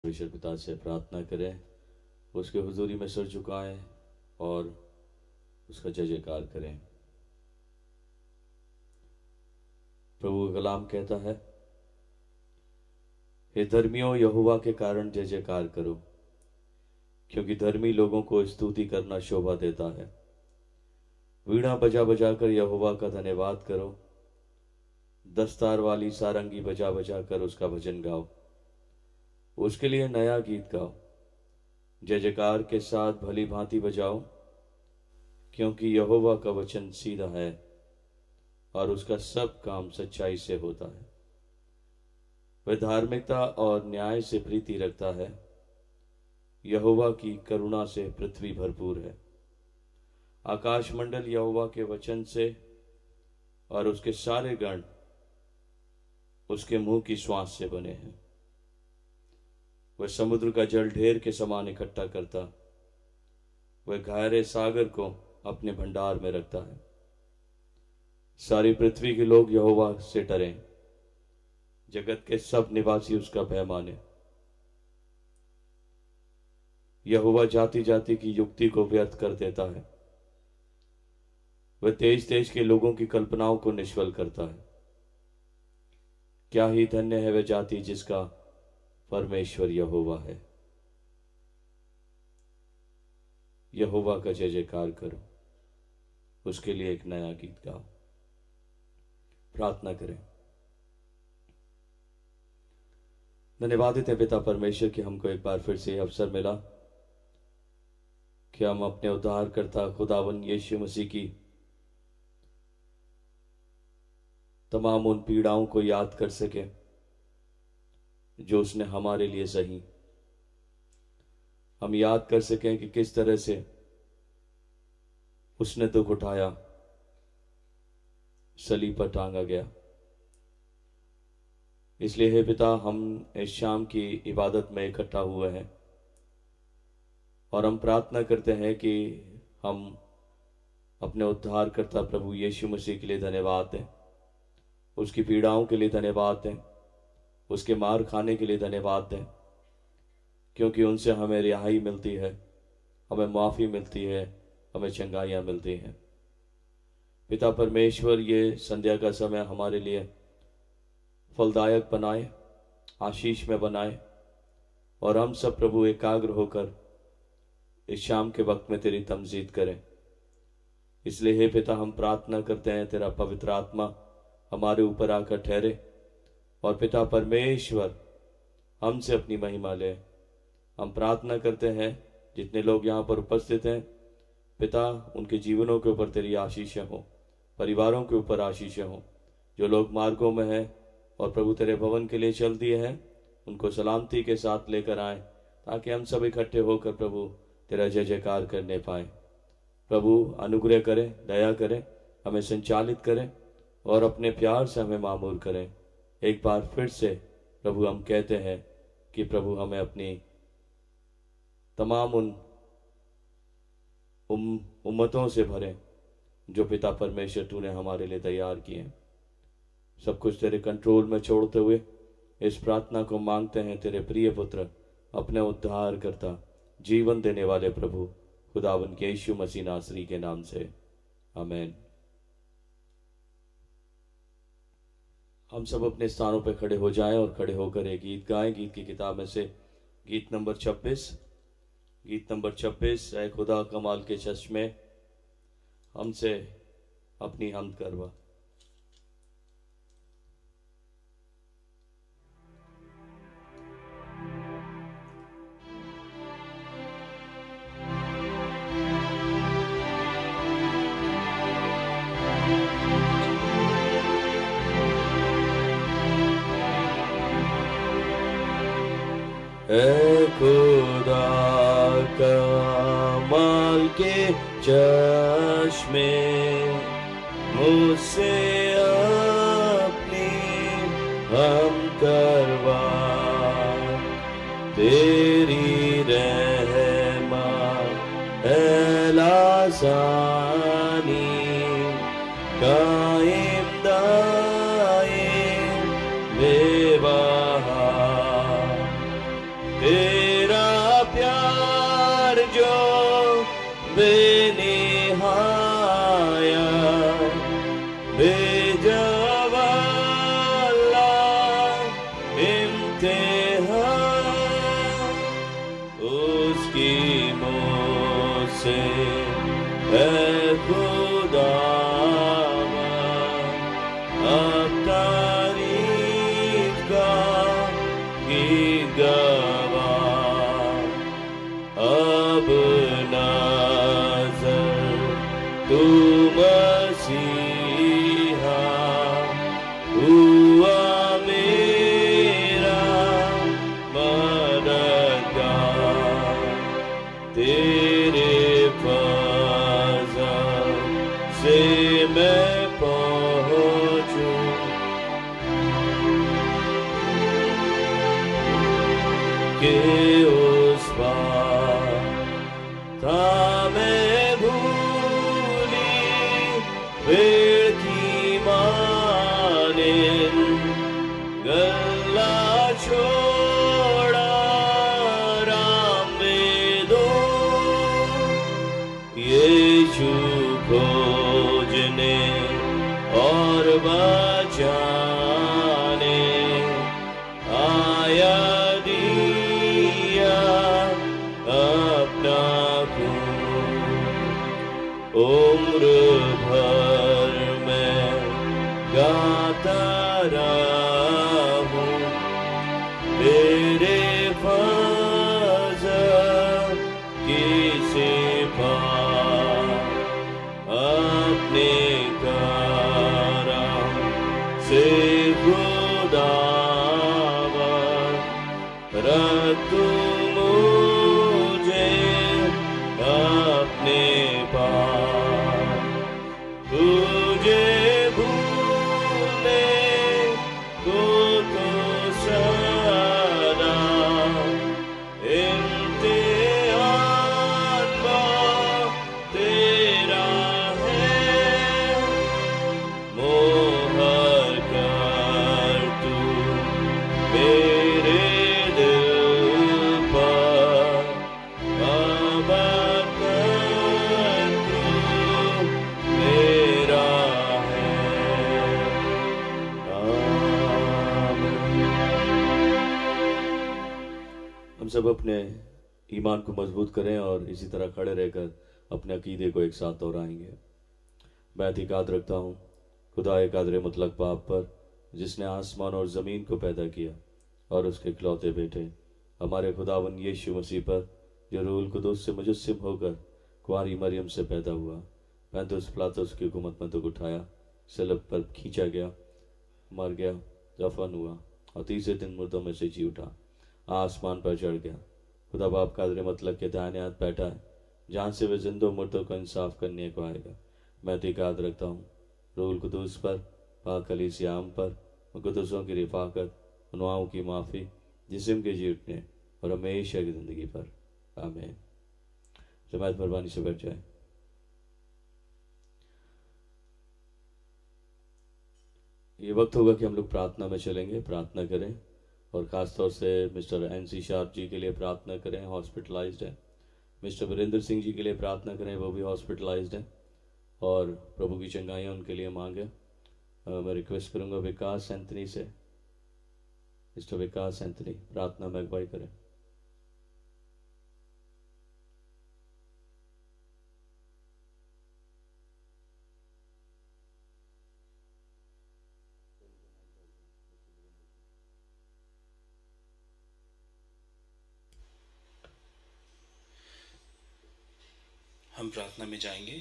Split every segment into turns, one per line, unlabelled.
ईश्वर पिता से प्रार्थना करें, उसके हुजूरी में सर झुकाएं और उसका जय जयकार करें। प्रभु का कलाम कहता है, हे धर्मियों, यहोवा के कारण जय जयकार करो, क्योंकि धर्मी लोगों को स्तुति करना शोभा देता है। वीणा बजा बजा कर यहोवा का धन्यवाद करो, दस्तार वाली सारंगी बजा बजा कर उसका भजन गाओ, उसके लिए नया गीत गाओ, जय जयकार के साथ भली भांति बजाओ, क्योंकि यहोवा का वचन सीधा है और उसका सब काम सच्चाई से होता है। वह धार्मिकता और न्याय से प्रीति रखता है। यहोवा की करुणा से पृथ्वी भरपूर है। आकाश मंडल यहोवा के वचन से और उसके सारे गण उसके मुंह की श्वास से बने हैं। वह समुद्र का जल ढेर के समान इकट्ठा करता, वह गहरे सागर को अपने भंडार में रखता है। सारी पृथ्वी के लोग यहोवा से डरें, जगत के सब निवासी उसका भय माने। यहोवा जाति जाति की युक्ति को व्यर्थ कर देता है। वह देश देश के लोगों की कल्पनाओं को निष्फल करता है। क्या ही धन्य है वह जाति जिसका परमेश्वर यहोवा है। यहोवा का जय जयकार करो, उसके लिए एक नया गीत गाओ। प्रार्थना करें। धन्यवादित है पिता परमेश्वर कि हमको एक बार फिर से अवसर मिला कि हम अपने उद्धारकर्ता खुदावन यीशु मसीह की तमाम उन पीड़ाओं को याद कर सके जो उसने हमारे लिए सही। हम याद कर सकें कि किस तरह से उसने दुख उठाया, सलीब पर टांगा गया। इसलिए हे पिता, हम इस शाम की इबादत में इकट्ठा हुए हैं और हम प्रार्थना करते हैं कि हम अपने उद्धारकर्ता प्रभु यीशु मसीह के लिए धन्यवाद दें, उसकी पीड़ाओं के लिए धन्यवाद दें, उसके मार खाने के लिए धन्यवाद दें, क्योंकि उनसे हमें रिहाई मिलती है, हमें माफ़ी मिलती है, हमें चंगाइयाँ मिलती हैं। पिता परमेश्वर, ये संध्या का समय हमारे लिए फलदायक बनाए, आशीष में बनाए और हम सब प्रभु एकाग्र होकर इस शाम के वक्त में तेरी तमजीद करें। इसलिए हे पिता, हम प्रार्थना करते हैं तेरा पवित्र आत्मा हमारे ऊपर आकर ठहरे और पिता परमेश्वर हमसे अपनी महिमा ले। हम प्रार्थना करते हैं जितने लोग यहाँ पर उपस्थित हैं पिता, उनके जीवनों के ऊपर तेरी आशीषें हों, परिवारों के ऊपर आशीषें हों। जो लोग मार्गों में हैं और प्रभु तेरे भवन के लिए चल दिए हैं, उनको सलामती के साथ लेकर आए, ताकि हम सब इकट्ठे होकर प्रभु तेरा जय जयकार करने पाए। प्रभु अनुग्रह करें, दया करें, हमें संचालित करें और अपने प्यार से हमें मामूर करें। एक बार फिर से प्रभु हम कहते हैं कि प्रभु हमें अपनी तमाम उन उम्मतों से भरें जो पिता परमेश्वर तूने हमारे लिए तैयार किए। सब कुछ तेरे कंट्रोल में छोड़ते हुए इस प्रार्थना को मांगते हैं तेरे प्रिय पुत्र, अपने उद्धार करता, जीवन देने वाले प्रभु खुदावन के यीशु मसीह नासरी के नाम से, आमीन। हम सब अपने स्थानों पर खड़े हो जाएं और खड़े होकर एक गीत गाएं। गीत की किताब में से गीत नंबर 26, ऐ खुदा कमाल के चश्मे हमसे अपनी हमद करवा।
ऐ खुदा कमाल के चश्मे मुझसे अपनी हम करवा, तेरी रहमत है लासानी कायम दायम बेबहा प्यार जो बेनिहाया बेजवाला इम्तिहान उसकी मुझसे है खुदा अब तारीफ का गीत गवाह अब नजर तू मसीहा हुआ मेरा मददगार तेरे फज़ल से मैं पहुँचूं के उस पार था मैं भूली पेड़ की माने गला छोड़ा राम में दो यीशु खोजने और बचाने आया दिया अपना खून उम्र भर मैं गाता रहूं मेरे फज़ल की सिफात अपने करम से खुदावन रख तू मुझे अपने पास तुझे भूलने को तो सदा इम्तिहान तेरा है मोहर कर तू मेरे दिल पर अबद तू मेरा है
हम सब अपने ईमान को मजबूत करें और इसी तरह खड़े रहकर अपने अकीदे को एक साथ दोहराएंगे। मैं एतिकाद रखता हूँ खुदा कादर मुतलक बाप पर जिसने आसमान और ज़मीन को पैदा किया और उसके इकलौते बेटे हमारे खुदावन यीशु मसीह पर जो रूहुल कुदूस से मुजस्सिम होकर कुंवारी मरियम से पैदा हुआ पैंतुस पिलातुस की हुकूमत में तो उठाया सलब पर खींचा गया मर गया दफन हुआ और तीसरे दिन मुर्दों में से जी उठा आसमान पर चढ़ गया खुदा बाप कादर मतलब के दाहिने हाथ बैठा है जहाँ से वे जिंदों मुर्दों को इंसाफ करने को आएगा। मैं एतिकाद रखता हूँ रूहुल कुदूस पर पाक कलीसिया आम पर मुक़द्दसों की रिफाकत गुनाहों की माफ़ी जिस्म के जी उठने और हमेशा की ज़िंदगी पर आमीन। जमात मेहरबानी से बैठ जाए। ये वक्त होगा कि हम लोग प्रार्थना में चलेंगे, प्रार्थना करें और ख़ासतौर से मिस्टर NC शार्प जी के लिए प्रार्थना करें, हॉस्पिटलाइज्ड है। मिस्टर वीरेंद्र सिंह जी के लिए प्रार्थना करें, वो भी हॉस्पिटलाइज्ड है और प्रभु की चंगाइयाँ उनके लिए मांगे। मैं रिक्वेस्ट करूँगा विकास एंथनी से, मिस्टर विकास एंथनी प्रार्थना में अगुवाई करें।
हम प्रार्थना में जाएंगे।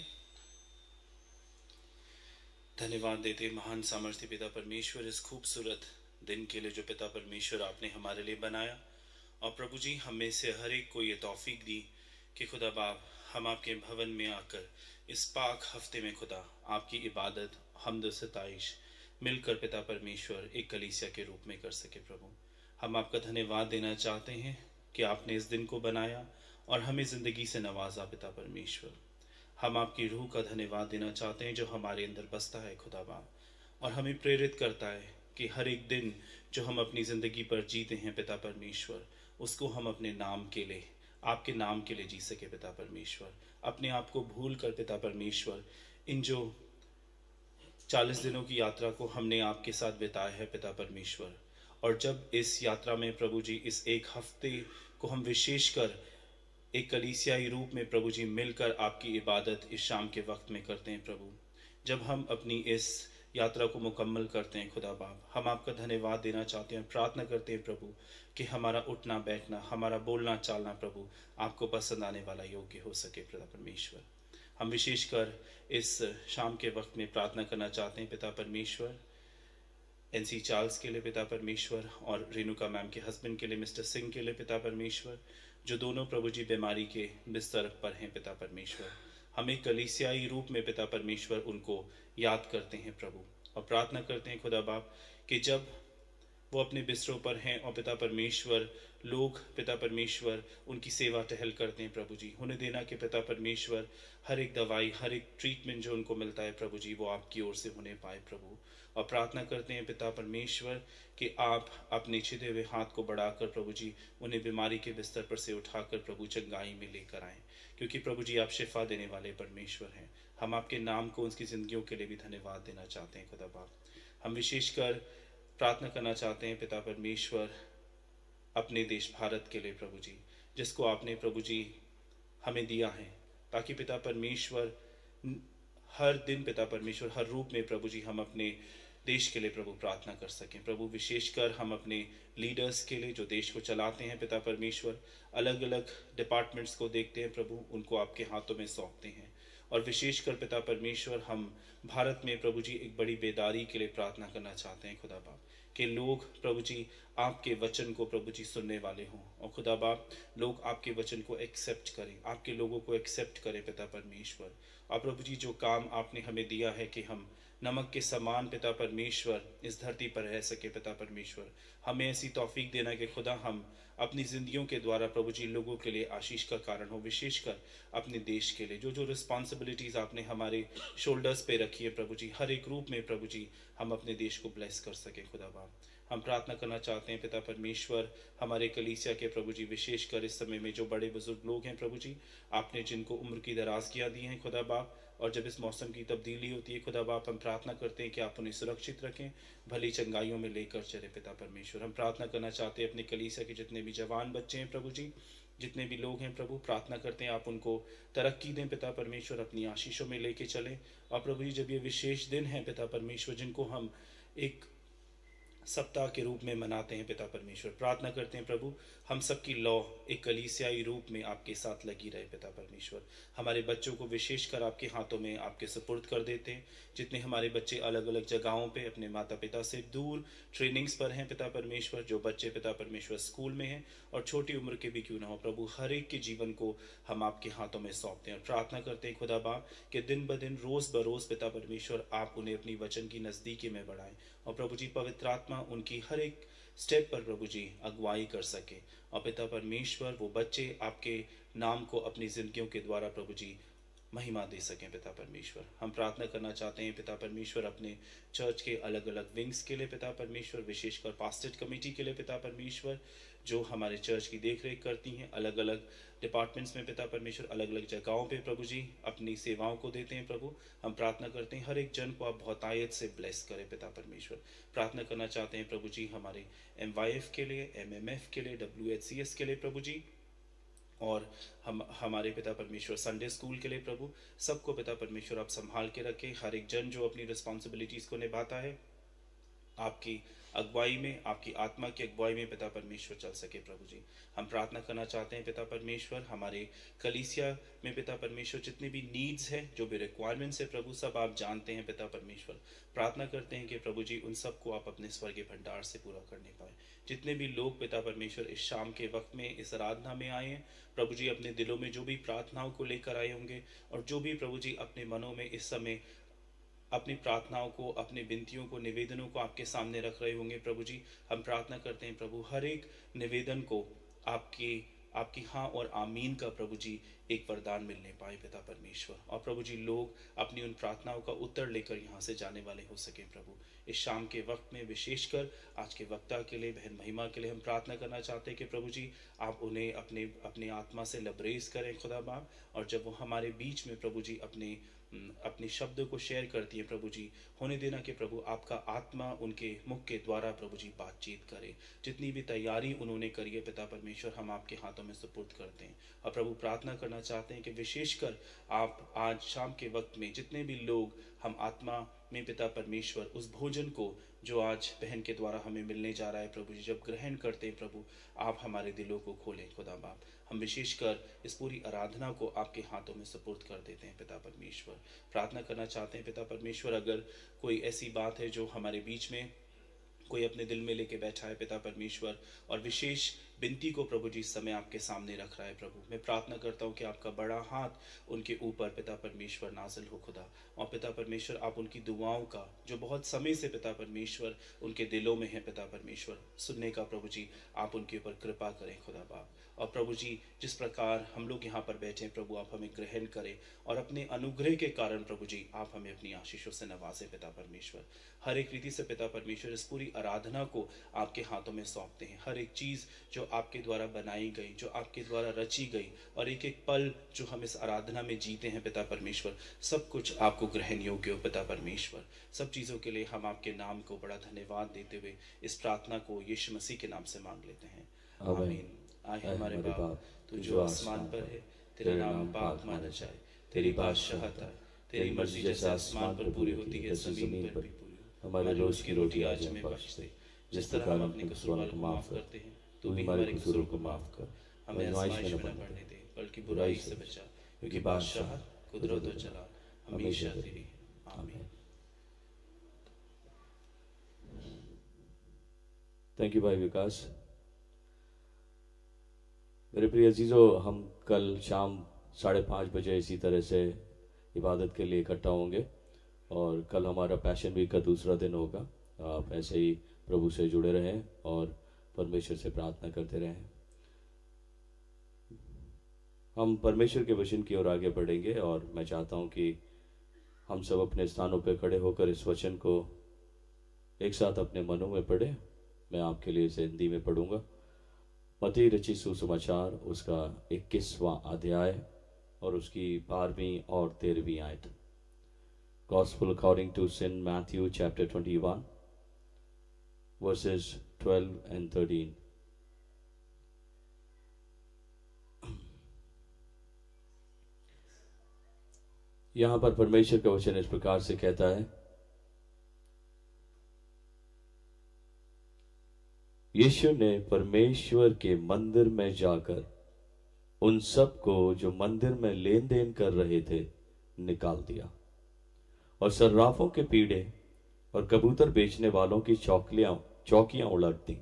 धन्यवाद देते महान सामर्थ्य पिता परमेश्वर इस खूबसूरत दिन के लिए जो पिता परमेश्वर आपने हमारे लिए बनाया और प्रभु जी हमें से हर एक को ये तौफीक दी कि खुदा बाप हम आपके भवन में आकर इस पाक हफ्ते में खुदा आपकी इबादत हम्द सताइश मिलकर पिता परमेश्वर एक कलीसिया के रूप में कर सके। प्रभु हम आपका धन्यवाद देना चाहते हैं कि आपने इस दिन को बनाया और हमें ज़िंदगी से नवाजा पिता परमेश्वर। हम आपकी रूह का धन्यवाद देना चाहते हैं जो हमारे अंदर बसता है खुदा बाप और हमें प्रेरित करता है कि हर एक दिन जो हम अपनी ज़िंदगी पर जीते हैं पिता परमेश्वर उसको हम अपने नाम के लिए आपके नाम के लिए जी सके पिता परमेश्वर। अपने आप को भूल कर पिता परमेश्वर इन जो 40 दिनों की यात्रा को हमने आपके साथ बिताया है पिता परमेश्वर, और जब इस यात्रा में प्रभु जी इस एक हफ्ते को हम विशेषकर एक कलीसियाई रूप में प्रभु जी मिलकर आपकी इबादत इस शाम के वक्त में करते हैं प्रभु, जब हम अपनी इस यात्रा को मुकम्मल करते हैं खुदा बाप, हम आपका धन्यवाद देना चाहते हैं, प्रार्थना करते हैं प्रभु कि हमारा उठना बैठना, हमारा बोलना चालना प्रभु आपको पसंद आने वाला योग्य हो सके पिता परमेश्वर। हम विशेषकर इस शाम के वक्त में प्रार्थना करना चाहते हैं पिता परमेश्वर एनसी चार्ल्स के लिए पिता परमेश्वर, और रेणुका मैम के हस्बैंड के लिए मिस्टर सिंह के लिए पिता परमेश्वर, जो दोनों प्रभु जी बीमारी के बिस्तर पर हैं पिता परमेश्वर। हम एक कलीसियाई रूप में पिता परमेश्वर उनको याद करते हैं प्रभु, और प्रार्थना करते हैं खुदा बाप कि जब वो अपने बिस्तरों पर हैं और पिता परमेश्वर लोग पिता परमेश्वर उनकी सेवा टहल करते हैं प्रभु जी, उन्हें देना कि पिता परमेश्वर हर एक दवाई, हर एक ट्रीटमेंट जो उनको मिलता है प्रभु जी वो आपकी ओर से होने पाए प्रभु। और प्रार्थना करते हैं पिता परमेश्वर कि आप अपने छिदे हुए हाथ को बढ़ाकर प्रभु जी उन्हें बीमारी के बिस्तर पर से उठाकर प्रभु चंगाई में लेकर आएं, क्योंकि प्रभु जी आप शिफा देने वाले परमेश्वर हैं। हम आपके नाम को उनकी जिंदगियों के लिए भी धन्यवाद देना चाहते हैं खुदा बाप। हम विशेषकर प्रार्थना करना चाहते हैं पिता परमेश्वर अपने देश भारत के लिए प्रभु जी, जिसको आपने प्रभु जी हमें दिया है, ताकि पिता परमेश्वर हर दिन पिता परमेश्वर हर रूप में प्रभु जी हम अपने देश के लिए प्रभु प्रार्थना कर सकें प्रभु। विशेषकर हम अपने लीडर्स के लिए जो देश को चलाते हैं पिता परमेश्वर, अलग अलग डिपार्टमेंट्स को देखते हैं प्रभु, उनको आपके हाथों में सौंपते हैं। और विशेषकर पिता परमेश्वर हम भारत में प्रभु जी एक बड़ी बेदारी के लिए प्रार्थना करना चाहते हैं खुदा बाप, कि लोग प्रभु जी आपके वचन को प्रभु जी सुनने वाले हों, और खुदा बाप लोग आपके वचन को एक्सेप्ट करें, आपके लोगों को एक्सेप्ट करें पिता परमेश्वर। और प्रभु जी जो काम आपने हमें दिया है कि हम नमक के समान पिता परमेश्वर इस धरती पर रह सके पिता परमेश्वर, हमें ऐसी तौफीक देना कि खुदा हम अपनी जिंदगियों के द्वारा प्रभु जी लोगों के लिए आशीष का कारण हो, विशेषकर अपने देश के लिए जो जो रिस्पॉन्सिबिलिटीज आपने हमारे शोल्डर्स पे रखी है प्रभु जी, हर एक रूप में प्रभु जी हम अपने देश को ब्लेस कर सकें खुदा बाप। हम प्रार्थना करना चाहते हैं पिता परमेश्वर हमारे कलीसिया के प्रभु जी, विशेषकर इस समय में जो बड़े बुजुर्ग लोग हैं प्रभु जी, आपने जिनको उम्र की दराजगियां दी हैं खुदा बाप, और जब इस मौसम की तब्दीली होती है खुदा बाप हम प्रार्थना करते हैं कि आप उन्हें सुरक्षित रखें, भली चंगाइयों में लेकर चले पिता परमेश्वर। हम प्रार्थना करना चाहते हैं अपने कलीसिया के जितने भी जवान बच्चे हैं प्रभु जी, जितने भी लोग हैं प्रभु, प्रार्थना करते हैं आप उनको तरक्की दें पिता परमेश्वर, अपनी आशीषों में लेके चलें। और प्रभु जी जब ये विशेष दिन है पिता परमेश्वर जिनको हम एक सप्ताह के रूप में मनाते हैं पिता परमेश्वर, प्रार्थना करते हैं प्रभु हम सबकी लौ एक कलीसियाई रूप में आपके साथ लगी रहे पिता परमेश्वर। हमारे बच्चों को विशेषकर आपके हाथों में आपके सुपुर्द कर देते हैं, जितने हमारे बच्चे अलग अलग जगहों पे अपने माता पिता से दूर ट्रेनिंग्स पर हैं पिता परमेश्वर, जो बच्चे पिता परमेश्वर स्कूल में हैं और छोटी उम्र के भी क्यों ना हो प्रभु, हर एक के जीवन को हम आपके हाथों में सौंपते हैं और प्रार्थना करते हैं खुदा बाप कि दिन ब दिन रोज बरोज पिता परमेश्वर आप उन्हें अपनी वचन की नजदीकी में बढ़ाएं, और प्रभु जी पवित्र आत्मा उनकी हर एक स्टेप पर प्रभु जी अगुवाई कर सके, और पिता परमेश्वर वो बच्चे आपके नाम को अपनी जिंदगियों के द्वारा प्रभु जी महिमा दे सकें पिता परमेश्वर। हम प्रार्थना करना चाहते हैं पिता परमेश्वर अपने चर्च के अलग अलग विंग्स के लिए पिता परमेश्वर, विशेषकर पास्टेट कमेटी के लिए पिता परमेश्वर, जो हमारे चर्च की देखरेख करती हैं, अलग अलग डिपार्टमेंट्स में पिता परमेश्वर अलग अलग जगहों पे प्रभु जी अपनी सेवाओं को देते हैं प्रभु। हम प्रार्थना करते हैं हर एक जन को आप बहुतायत से ब्लेस करें पिता परमेश्वर। प्रार्थना करना चाहते हैं प्रभु जी हमारे MYF के लिए, MMF के लिए, WHCS के लिए प्रभु जी, और हम हमारे पिता परमेश्वर संडे स्कूल के लिए प्रभु, सबको पिता परमेश्वर आप संभाल के रखें। हर एक जन जो अपनी रिस्पॉन्सिबिलिटीज को निभाता है आपकी अगुवाई में, आपकी आत्मा की अगुवाई में पिता परमेश्वर चल सके प्रभु जी। हम प्रार्थना करना चाहते हैं पिता परमेश्वर हमारे कलीसिया में पिता परमेश्वर जितने भी नीड्स हैं, जो भी रिक्वायरमेंट्स है प्रभु, सब आप जानते हैं पिता परमेश्वर। प्रार्थना करते हैं कि प्रभु जी उन सबको आप अपने स्वर्गीय भंडार से पूरा करने पाए। जितने भी लोग पिता परमेश्वर इस शाम के वक्त में इस आराधना में आए हैं प्रभु जी, अपने दिलों में जो भी प्रार्थनाओं को लेकर आए होंगे, और जो भी प्रभु जी अपने मनों में इस समय अपनी प्रार्थनाओं को, अपनी विनतियों को, निवेदनों को आपके सामने रख रहे होंगे प्रभु जी, हम प्रार्थना करते हैं प्रभु हर एक निवेदन को आपकी आपकी हाँ और आमीन का प्रभु जी एक वरदान मिलने पाए पिता परमेश्वर। और प्रभु जी लोग अपनी उन प्रार्थनाओं का उत्तर लेकर यहाँ से जाने वाले हो सके प्रभु। इस शाम के वक्त में विशेषकर आज के वक्ता के लिए, बहन महिमा के लिए हम प्रार्थना करना चाहते हैं कि प्रभु जी आप उन्हें अपने आत्मा से लबरेज करें खुदा बाप। और जब वो हमारे बीच में प्रभु जी अपने शब्दों को शेयर करती है प्रभु जी, होने देना कि प्रभु आपका आत्मा उनके मुख के द्वारा प्रभु जी बातचीत करे। जितनी भी तैयारी उन्होंने करी है पिता परमेश्वर, हम आपके हाथों में सुपुर्द करते हैं। और प्रभु प्रार्थना करना चाहते हैं कि विशेषकर आप आज शाम के वक्त में जितने भी लोग हम आत्मा में पिता परमेश्वर उस भोजन को जो आज बहन के द्वारा हमें मिलने जा रहा है प्रभु जी, जब ग्रहण करते हैं प्रभु आप हमारे दिलों को खोलें खुदा बाप। हम विशेषकर इस पूरी आराधना को आपके हाथों में सुपुर्द कर देते हैं पिता परमेश्वर। प्रार्थना करना चाहते हैं पिता परमेश्वर, अगर कोई ऐसी बात है जो हमारे बीच में कोई अपने दिल में लेके बैठा है पिता परमेश्वर, और विशेष विनती को प्रभु जी इस समय आपके सामने रख रहा है प्रभु, मैं प्रार्थना करता हूँ कि आपका बड़ा हाथ उनके ऊपर पिता परमेश्वर नाजिल हो खुदा। और पिता परमेश्वर आप उनकी दुआओं का जो बहुत समय से पिता परमेश्वर उनके दिलों में है पिता परमेश्वर सुनने का प्रभु जी आप उनके ऊपर कृपा करें खुदा बाप। और प्रभु जी जिस प्रकार हम लोग यहाँ पर बैठे हैं प्रभु आप हमें ग्रहण करें, और अपने अनुग्रह के कारण प्रभु जी आप हमें अपनी आशीषों से नवाजें पिता परमेश्वर। हर एक रीति से पिता परमेश्वर इस पूरी आराधना को आपके हाथों में सौंपते हैं। हर एक चीज़ जो आपके द्वारा बनाई गई, जो आपके द्वारा रची गई, और एक एक पल जो हम इस आराधना में जीते हैं पिता परमेश्वर, सब कुछ आपको ग्रहण योग्य हो पिता परमेश्वर। सब चीज़ों के लिए हम आपके नाम को बड़ा धन्यवाद देते हुए इस प्रार्थना को यीशु मसीह के नाम से मांग लेते हैं, आमीन। आए हमारे बाप तू जो आसमान पर है, तेरा नाम पाक माना जाए, तेरी बादशाहत आए, तेरी मर्जी जैसे आसमान पर पूरी होती है जमीन पर भी पूरी हो। हमारे रोज की रोटी आज हमें बख्श दे, जिस तरह हम अपने कसूरवारों को माफ करते हैं तू भी हमारे कसूरों को माफ कर। हमें आजमाइश में न पड़ने दे, बल्कि बुराई से बचा, क्योंकि बादशाह कुदरत और जलाल हमेशा तेरी है, आमीन।
थैंक यू भाई विकास। मेरे प्रिय अजीजों, हम कल शाम 5:30 बजे इसी तरह से इबादत के लिए इकट्ठा होंगे, और कल हमारा पैशन वीक का दूसरा दिन होगा। आप ऐसे ही प्रभु से जुड़े रहें और परमेश्वर से प्रार्थना करते रहें। हम परमेश्वर के वचन की ओर आगे बढ़ेंगे, और मैं चाहता हूं कि हम सब अपने स्थानों पर खड़े होकर इस वचन को एक साथ अपने मनों में पढ़ें। मैं आपके लिए इसे हिंदी में पढ़ूंगा। मत्ती रचित सुसमाचार उसका 21वां अध्याय और उसकी 12वीं और 13वीं आयत। Gospel according to St. Matthew chapter 21 verses 12 and 13. यहाँ पर परमेश्वर का वचन इस प्रकार से कहता है, यीशु ने परमेश्वर के मंदिर में जाकर उन सब को जो मंदिर में लेन देन कर रहे थे निकाल दिया, और सर्राफों के पीढ़े और कबूतर बेचने वालों की चौकियां उलट दी,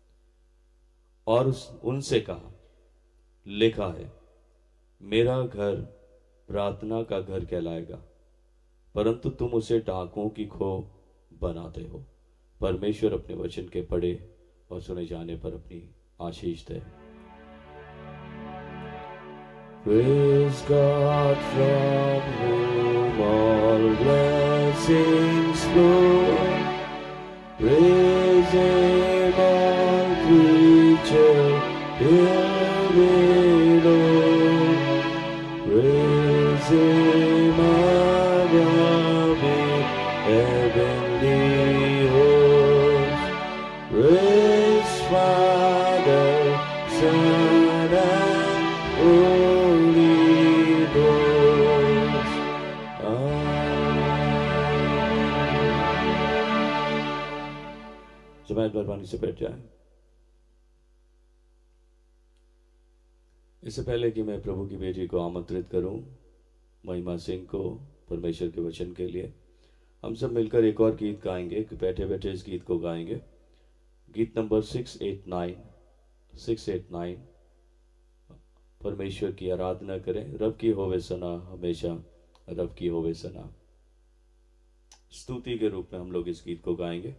और उनसे कहा, लिखा है, मेरा घर प्रार्थना का घर कहलाएगा, परंतु तुम उसे डाकुओं की खो बनाते हो। परमेश्वर अपने वचन के पढ़े और सुने जाने पर अपनी आशीष दे। Praise God from whom all blessings flow. Praise Him all creatures here below. Praise Him above in heavenly hosts. Praise Father, Son, and Holy Ghost. समय मेहरबानी से बैठ जाए। इससे पहले कि मैं प्रभु की बेटी को आमंत्रित करूं, महिमा सिंह को परमेश्वर के वचन के लिए, हम सब मिलकर एक और गीत गाएंगे। बैठे बैठे इस गीत को गाएंगे। गीत नंबर 689। परमेश्वर की आराधना करें। रब की होवे सना, हमेशा रब की होवे सना। स्तुति के रूप में हम लोग इस गीत को गाएंगे।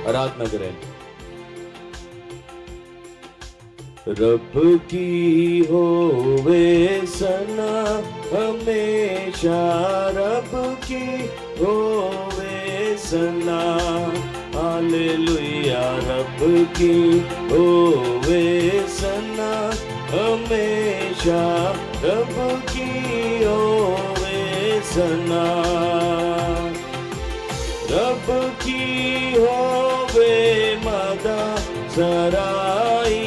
आराधना करें। रब की होवे सना हमेशा, रब की होवे सना, हालेलुया। रब की होवे सना हमेशा, रब की होवे सना, रब की होवे मदा सराई,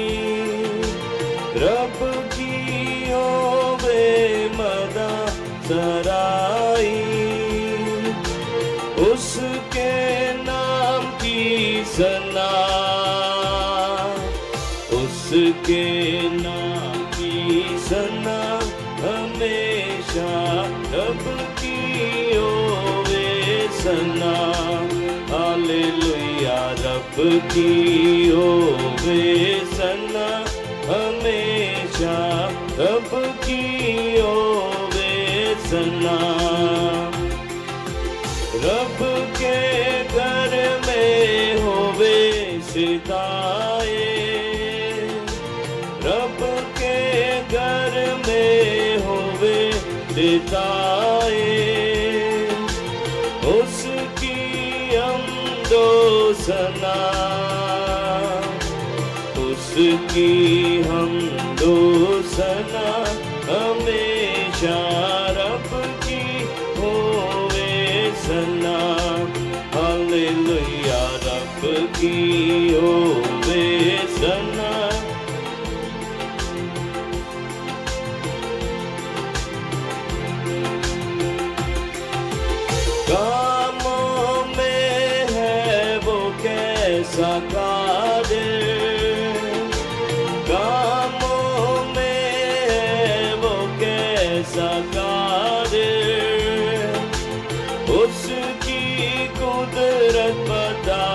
रब की होवे मदा सराई, उसके नाम की सना, उसके नाम की सना हमेशा, रब की होवे सना, हालेलुया। रब की होवे सना हमेशा, रब की होवे सना, रब के घर में होवे सिताए, रब के घर में होवे सिताए, उसकी हमदो सना, उसकी हमदो सना हमेशा, रब की होवे सना, हालेलुया। रब की होवे सना, कामों में है वो कैसा कादिर, कामों में है वो कैसा कादिर, उसकी कुदरत बता,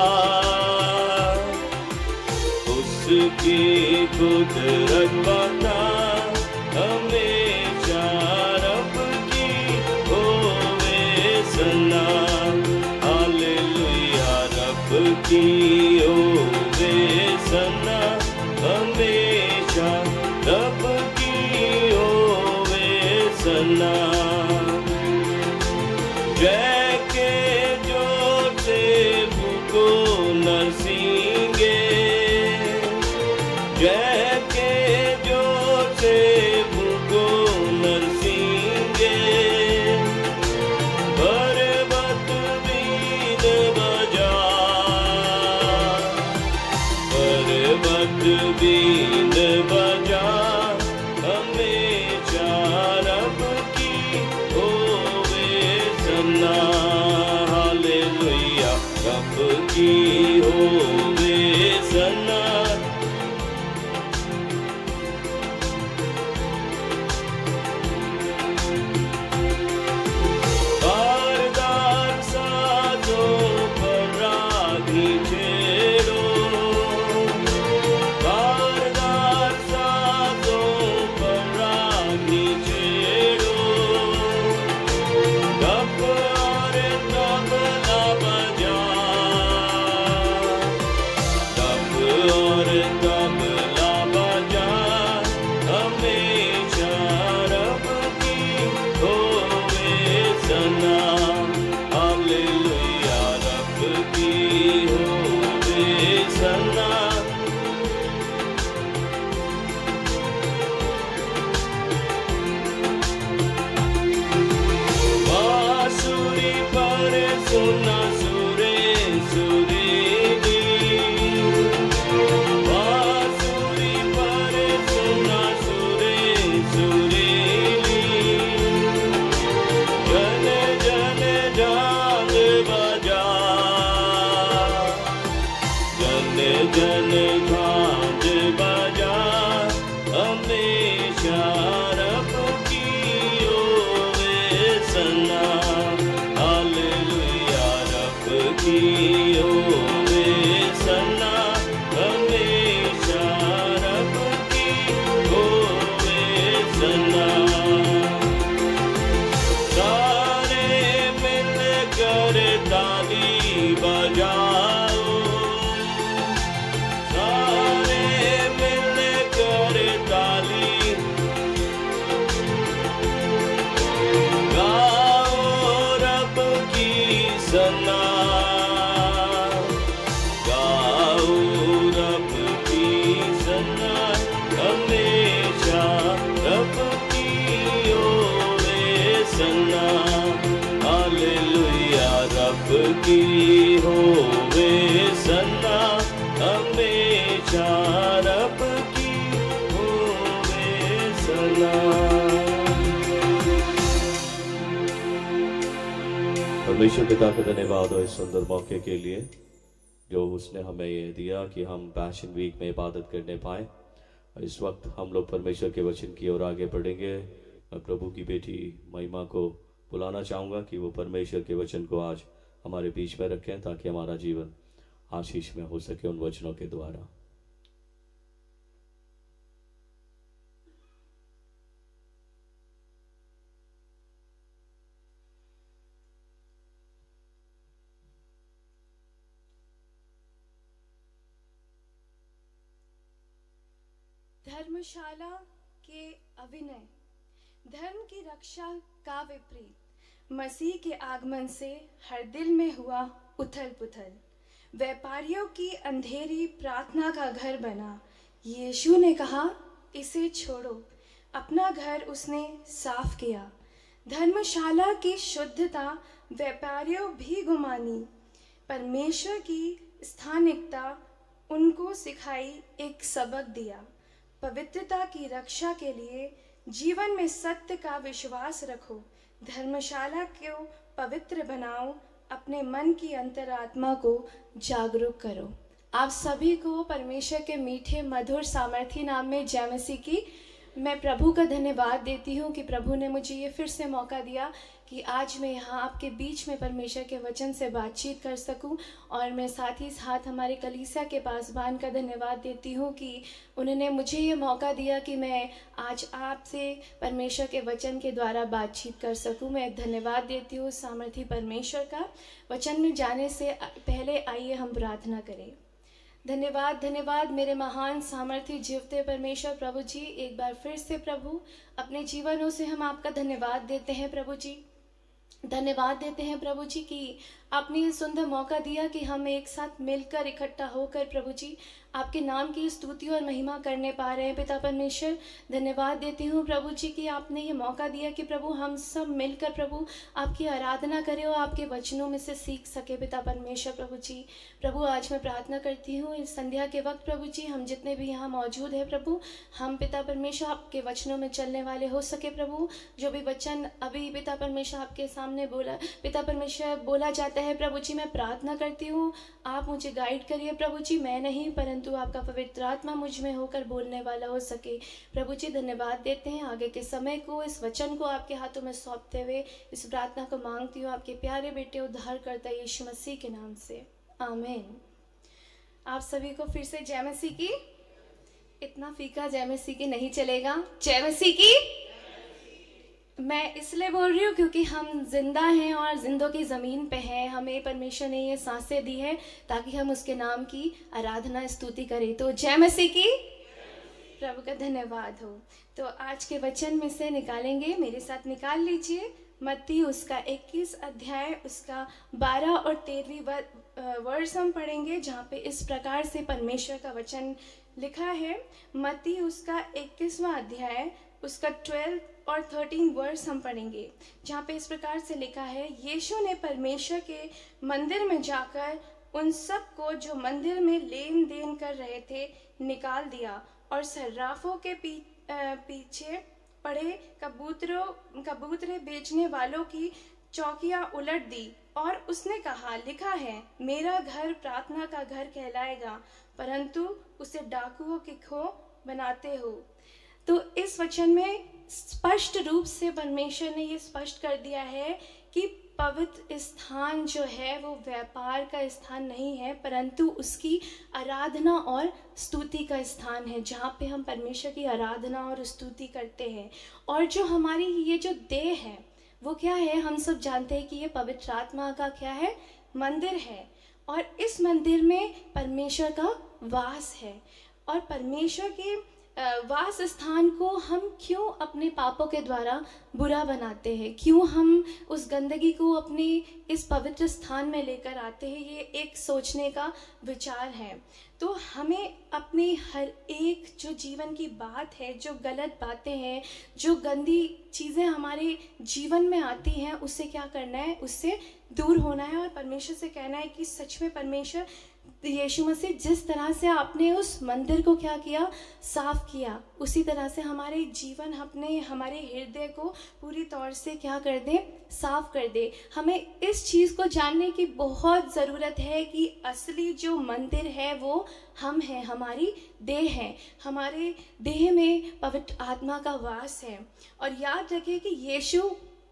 उसकी कुदरत बता, हमेशा रब की होवे सना, हालेलुया। रब की होवे सना हमेशा, रब की होवे सना, जय के जोर से भूको नरसिंगे, जय के जोर से भूको नरसिंगे, पर्वत बीन बजा, पर्वत बीन बजा, हमेशा रब की होवे सना, हालेलुया। रब की होवे सना, बारदार साजों पर रागी छेड़ो, बारदार साजों पर रागी छेड़ो, डफ और तबला बजा, डफ और तबला बजा, हमेशा रब की होवे सना, हालेलुया। रब की होवे सना, बांसुरी पर सुना सुरे सुरीली, बांसुरी पर सुना सुरे सुरीली, जन जन झांझ बजा, जन जन झांझ बजा, हमेशा रब की होवे सना, हालेलुया। रब की होवे सना, हमेशा रब की होवे सना, सारे मिलकर ताली बजाओ, परमेश्वर पिता का धन्यवाद हो इस सुंदर मौके के लिए जो उसने हमें ये दिया कि हम पैशन वीक में इबादत करने पाए। इस वक्त हम लोग परमेश्वर के वचन की ओर आगे बढ़ेंगे। मैं प्रभु की बेटी महिमा को बुलाना चाहूँगा कि वो परमेश्वर के वचन को आज हमारे बीच में रखें ताकि हमारा जीवन आशीष में हो सके उन वचनों के द्वारा।
धर्मशाला के अभिनय, धर्म की रक्षा का विपरीत। मसीह के आगमन से हर दिल में हुआ उथल पुथल। व्यापारियों की अंधेरी प्रार्थना का घर बना। यीशु ने कहा, इसे छोड़ो। अपना घर उसने साफ किया। धर्मशाला की शुद्धता व्यापारियों भी गुमानी। परमेश्वर की स्थानिकता उनको सिखाई, एक सबक दिया। पवित्रता की रक्षा के लिए जीवन में सत्य का विश्वास रखो। धर्मशाला को पवित्र बनाओ। अपने मन की अंतरात्मा को जागरूक करो। आप सभी को परमेश्वर के मीठे मधुर सामर्थी नाम में जय मसीह की। मैं प्रभु का धन्यवाद देती हूँ कि प्रभु ने मुझे ये फिर से मौका दिया कि आज मैं यहाँ आपके बीच में परमेश्वर के वचन से बातचीत कर सकूं। और मैं साथ ही साथ हमारे कलीसिया के पासबान का धन्यवाद देती हूँ कि उन्होंने मुझे ये मौका दिया कि मैं आज आपसे परमेश्वर के वचन के द्वारा बातचीत कर सकूं। मैं धन्यवाद देती हूँ सामर्थी परमेश्वर का। वचन में जाने से पहले आइए हम प्रार्थना करें। धन्यवाद धन्यवाद मेरे महान सामर्थी जीवते परमेश्वर प्रभु जी। एक बार फिर से प्रभु अपने जीवनों से हम आपका धन्यवाद देते हैं प्रभु जी। धन्यवाद देते हैं प्रभु जी कि आपने ये सुंदर मौका दिया कि हम एक साथ मिलकर इकट्ठा होकर प्रभु जी आपके नाम की स्तुति और महिमा करने पा रहे हैं। पिता परमेश्वर धन्यवाद देती हूँ प्रभु जी कि आपने ये मौका दिया कि प्रभु हम सब मिलकर प्रभु आपकी आराधना करें और आपके वचनों में से सीख सके। पिता परमेश्वर प्रभु जी, प्रभु आज मैं प्रार्थना करती हूँ इस संध्या के वक्त प्रभु जी हम जितने भी यहाँ मौजूद है प्रभु, हम पिता परमेश्वर आपके वचनों में चलने वाले हो सके। प्रभु जो भी वचन अभी पिता परमेश्वर आपके सामने बोला पिता परमेश्वर बोला जाता है प्रभु जी, मैं प्रार्थना करती हूँ आप मुझे गाइड करिए प्रभु जी। मैं नहीं परंतु आपका पवित्र आत्मा मुझ में होकर बोलने वाला हो सके। प्रभु जी धन्यवाद देते हैं आगे के समय को, इस वचन को आपके हाथों में सौंपते हुए इस प्रार्थना को मांगती हूँ आपके प्यारे बेटे उद्धार करता यीशु मसीह के नाम से, आमीन। आप सभी को फिर से जय मसीह की। इतना फीका जय मसीह की नहीं चलेगा। जय मसीह की। मैं इसलिए बोल रही हूँ क्योंकि हम जिंदा हैं और जिंदों की ज़मीन पे हैं। हमें परमेश्वर ने ये सांसें दी है ताकि हम उसके नाम की आराधना स्तुति करें। तो जय मसीह की। प्रभु का धन्यवाद हो। तो आज के वचन में से निकालेंगे, मेरे साथ निकाल लीजिए। मत्ती उसका 21 अध्याय उसका 12 और 13 वर्ष हम पढ़ेंगे, जहाँ पे इस प्रकार से परमेश्वर का वचन लिखा है। मत्ती उसका 21वां अध्याय उसका 12 और 13 वर्ष हम पढ़ेंगे, जहाँ पे इस प्रकार से लिखा है, यीशु ने परमेश्वर के मंदिर में जाकर उन सब को जो मंदिर में लेन देन कर रहे थे निकाल दिया और सर्राफों के पीछे पड़े कबूतरे बेचने वालों की चौकियां उलट दी और उसने कहा, लिखा है मेरा घर प्रार्थना का घर कहलाएगा, परंतु उसे डाकुओं की खो बनाते हो। तो इस वचन में स्पष्ट रूप से परमेश्वर ने ये स्पष्ट कर दिया है कि पवित्र स्थान जो है वो व्यापार का स्थान नहीं है, परंतु उसकी आराधना और स्तुति का स्थान है, जहाँ पे हम परमेश्वर की आराधना और स्तुति करते हैं। और जो हमारी ये जो देह है वो क्या है, हम सब जानते हैं कि ये पवित्र आत्मा का क्या है, मंदिर है। और इस मंदिर में परमेश्वर का वास है। और परमेश्वर के वास स्थान को हम क्यों अपने पापों के द्वारा बुरा बनाते हैं, क्यों हम उस गंदगी को अपने इस पवित्र स्थान में लेकर आते हैं, ये एक सोचने का विचार है। तो हमें अपने हर एक जो जीवन की बात है, जो गलत बातें हैं, जो गंदी चीज़ें हमारे जीवन में आती हैं, उससे क्या करना है, उससे दूर होना है और परमेश्वर से कहना है कि सच में परमेश्वर यीशु मसीह जिस तरह से आपने उस मंदिर को क्या किया, साफ किया, उसी तरह से हमारे जीवन, हमारे हृदय को पूरी तौर से क्या कर दे, साफ कर दे। हमें इस चीज़ को जानने की बहुत ज़रूरत है कि असली जो मंदिर है वो हम हैं, हमारी देह है, हमारे देह में पवित्र आत्मा का वास है। और याद रखें कि यीशु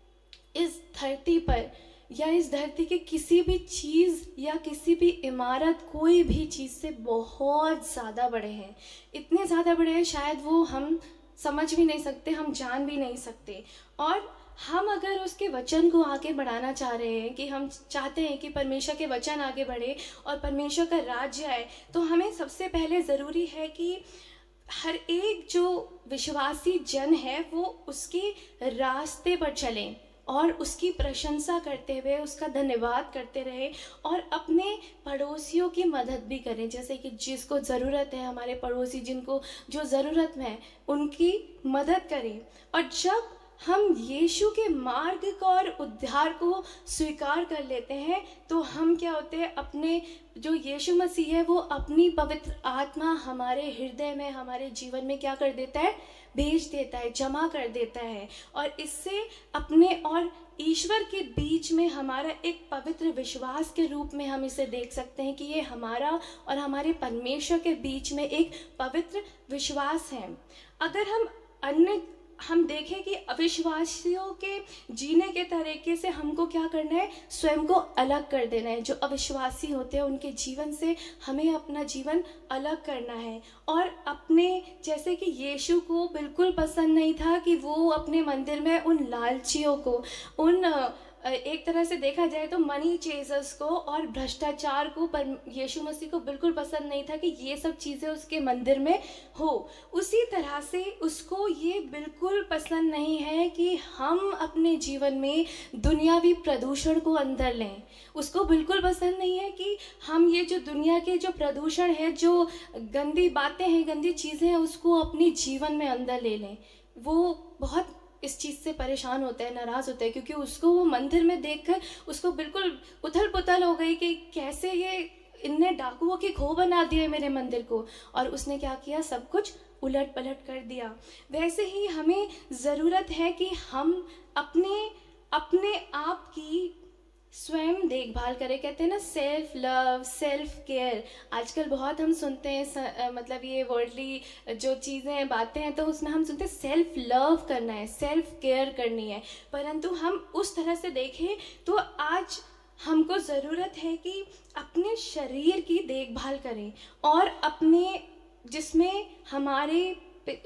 इस धरती पर या इस धरती के किसी भी चीज़ या किसी भी इमारत, कोई भी चीज़ से बहुत ज़्यादा बड़े हैं। इतने ज़्यादा बड़े हैं शायद वो हम समझ भी नहीं सकते, हम जान भी नहीं सकते। और हम अगर उसके वचन को आगे बढ़ाना चाह रहे हैं, कि हम चाहते हैं कि परमेश्वर के वचन आगे बढ़े और परमेश्वर का राज्य आए, तो हमें सबसे पहले ज़रूरी है कि हर एक जो विश्वासी जन है वो उसके रास्ते पर चलें और उसकी प्रशंसा करते हुए उसका धन्यवाद करते रहे और अपने पड़ोसियों की मदद भी करें। जैसे कि जिसको ज़रूरत है, हमारे पड़ोसी जिनको जो ज़रूरत है, उनकी मदद करें। और जब हम यीशु के मार्ग को और उद्धार को स्वीकार कर लेते हैं तो हम क्या होते हैं, अपने जो यीशु मसीह है वो अपनी पवित्र आत्मा हमारे हृदय में, हमारे जीवन में क्या कर देता है, भेज देता है, जमा कर देता है। और इससे अपने और ईश्वर के बीच में हमारा एक पवित्र विश्वास के रूप में हम इसे देख सकते हैं कि ये हमारा और हमारे परमेश्वर के बीच में एक पवित्र विश्वास है। अगर हम देखें कि अविश्वासियों के जीने के तरीके से हमको क्या करना है, स्वयं को अलग कर देना है। जो अविश्वासी होते हैं उनके जीवन से हमें अपना जीवन अलग करना है। और अपने, जैसे कि यीशु को बिल्कुल पसंद नहीं था कि वो अपने मंदिर में उन लालचियों को, उन एक तरह से देखा जाए तो मनी चेजर्स को और भ्रष्टाचार को, पर यीशु मसीह को बिल्कुल पसंद नहीं था कि ये सब चीज़ें उसके मंदिर में हो। उसी तरह से उसको ये बिल्कुल पसंद नहीं है कि हम अपने जीवन में दुनियावी प्रदूषण को अंदर लें। उसको बिल्कुल पसंद नहीं है कि हम ये जो दुनिया के जो प्रदूषण है, जो गंदी बातें हैं, गंदी चीज़ें हैं, उसको अपने जीवन में अंदर ले लें। वो बहुत इस चीज़ से परेशान होता है, नाराज़ होता है, क्योंकि उसको वो मंदिर में देखकर उसको बिल्कुल उथल पुथल हो गई कि कैसे ये इनने डाकुओं की खो बना दिया मेरे मंदिर को। और उसने क्या किया, सब कुछ उलट पलट कर दिया। वैसे ही हमें ज़रूरत है कि हम अपने आप की स्वयं देखभाल करें। कहते हैं ना, सेल्फ लव, सेल्फ केयर। आजकल बहुत हम सुनते हैं, मतलब ये वर्ल्डली जो चीज़ें, बातें हैं, तो उसमें हम सुनते हैं सेल्फ लव करना है, सेल्फ केयर करनी है। परंतु हम उस तरह से देखें तो आज हमको ज़रूरत है कि अपने शरीर की देखभाल करें और अपने, जिसमें हमारे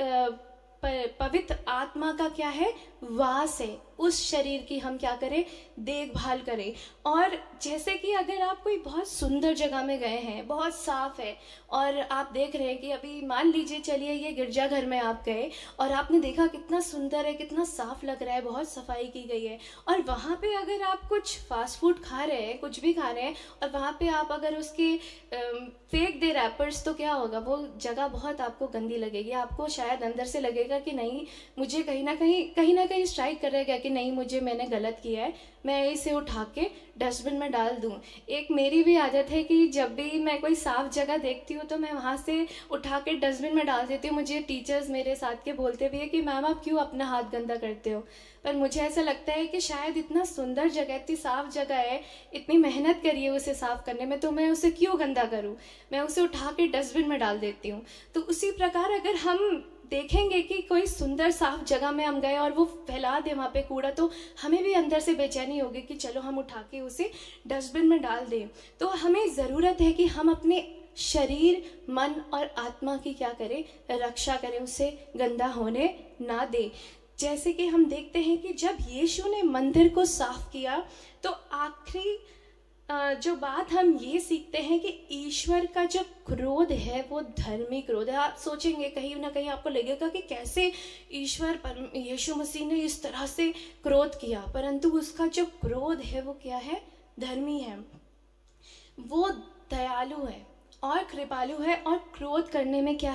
पवित्र आत्मा का क्या है, वास है, उस शरीर की हम क्या करें, देखभाल करें। और जैसे कि अगर आप कोई बहुत सुंदर जगह में गए हैं, बहुत साफ है, और आप देख रहे हैं कि अभी मान लीजिए, चलिए ये गिरजाघर में आप गए और आपने देखा कितना सुंदर है, कितना साफ लग रहा है, बहुत सफाई की गई है, और वहाँ पे अगर आप कुछ फास्ट फूड खा रहे हैं, कुछ भी खा रहे हैं, और वहाँ पे आप अगर उसके फेंक दे रैपर्स, तो क्या होगा, वो जगह बहुत आपको गंदी लगेगी। आपको शायद अंदर से लगेगा कि नहीं, मुझे कहीं ना कहीं स्ट्राइक करेगा कि नहीं, मैंने गलत किया है, मैं इसे उठा के डस्टबिन में डाल दूं। एक मेरी भी आदत है कि जब भी मैं कोई साफ जगह देखती हूँ तो मैं वहाँ से उठा के डस्टबिन में डाल देती हूँ। मुझे टीचर्स मेरे साथ के बोलते भी है कि मैम आप क्यों अपना हाथ गंदा करते हो, पर मुझे ऐसा लगता है कि शायद इतना सुंदर जगह, इतनी साफ जगह है, इतनी मेहनत करी है उसे साफ करने में, तो मैं उसे क्यों गंदा करूँ, मैं उसे उठा के डस्टबिन में डाल देती हूँ। तो उसी प्रकार अगर हम देखेंगे कि कोई सुंदर साफ जगह में हम गए और वो फैला दे वहाँ पे कूड़ा, तो हमें भी अंदर से बेचैनी होगी कि चलो हम उठा के उसे डस्टबिन में डाल दें। तो हमें ज़रूरत है कि हम अपने शरीर, मन और आत्मा की क्या करें, रक्षा करें, उसे गंदा होने ना दें। जैसे कि हम देखते हैं कि जब यीशु ने मंदिर को साफ किया तो आखिरी जो बात हम ये सीखते हैं कि ईश्वर का जो क्रोध है वो धर्मी क्रोध है। आप सोचेंगे, कहीं ना कहीं आपको लगेगा कि कैसे ईश्वर यीशु मसीह ने इस तरह से क्रोध किया, परंतु उसका जो क्रोध है वो क्या है, धर्मी है, वो दयालु है और कृपालु है, और क्रोध करने में क्या है,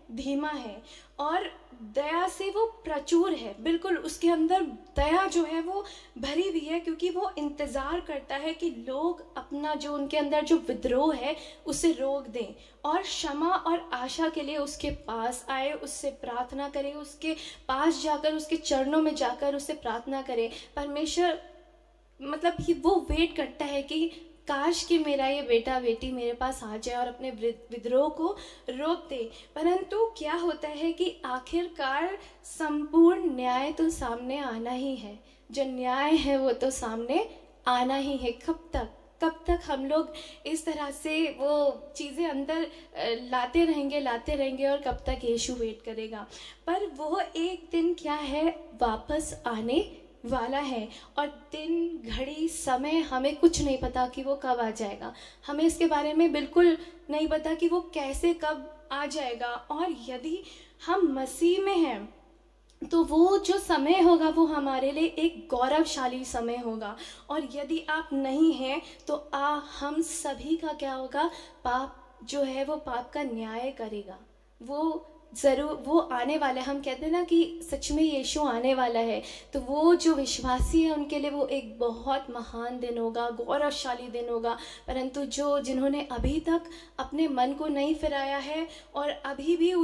धीमा है और दया से वो प्रचुर है। बिल्कुल उसके अंदर दया जो है वो भरी हुई है, क्योंकि वो इंतज़ार करता है कि लोग अपना जो उनके अंदर जो विद्रोह है उसे रोक दें और क्षमा और आशा के लिए उसके पास आए, उससे प्रार्थना करें, उसके पास जाकर उसके चरणों में जाकर उससे प्रार्थना करें। परमेश्वर मतलब कि वो वेट करता है कि काश कि मेरा ये बेटा बेटी मेरे पास आ जाए और अपने विद्रोह को रोक दे। परंतु क्या होता है कि आखिरकार संपूर्ण न्याय तो सामने आना ही है, जो न्याय है वो तो सामने आना ही है। कब तक हम लोग इस तरह से वो चीज़ें अंदर लाते रहेंगे और कब तक यीशु वेट करेगा। पर वो एक दिन क्या है, वापस आने वाला है, और दिन घड़ी समय हमें कुछ नहीं पता कि वो कब आ जाएगा। हमें इसके बारे में बिल्कुल नहीं पता कि वो कैसे कब आ जाएगा। और यदि हम मसीह में हैं तो वो जो समय होगा वो हमारे लिए एक गौरवशाली समय होगा। और यदि आप नहीं हैं तो हम सभी का क्या होगा, पाप जो है वो पाप का न्याय करेगा। वो ज़रूर वो आने वाला है। हम कहते हैं ना कि सच में यीशु आने वाला है, तो वो जो विश्वासी है उनके लिए वो एक बहुत महान दिन होगा, गौरवशाली दिन होगा। परंतु जिन्होंने अभी तक अपने मन को नहीं फिराया है और अभी भी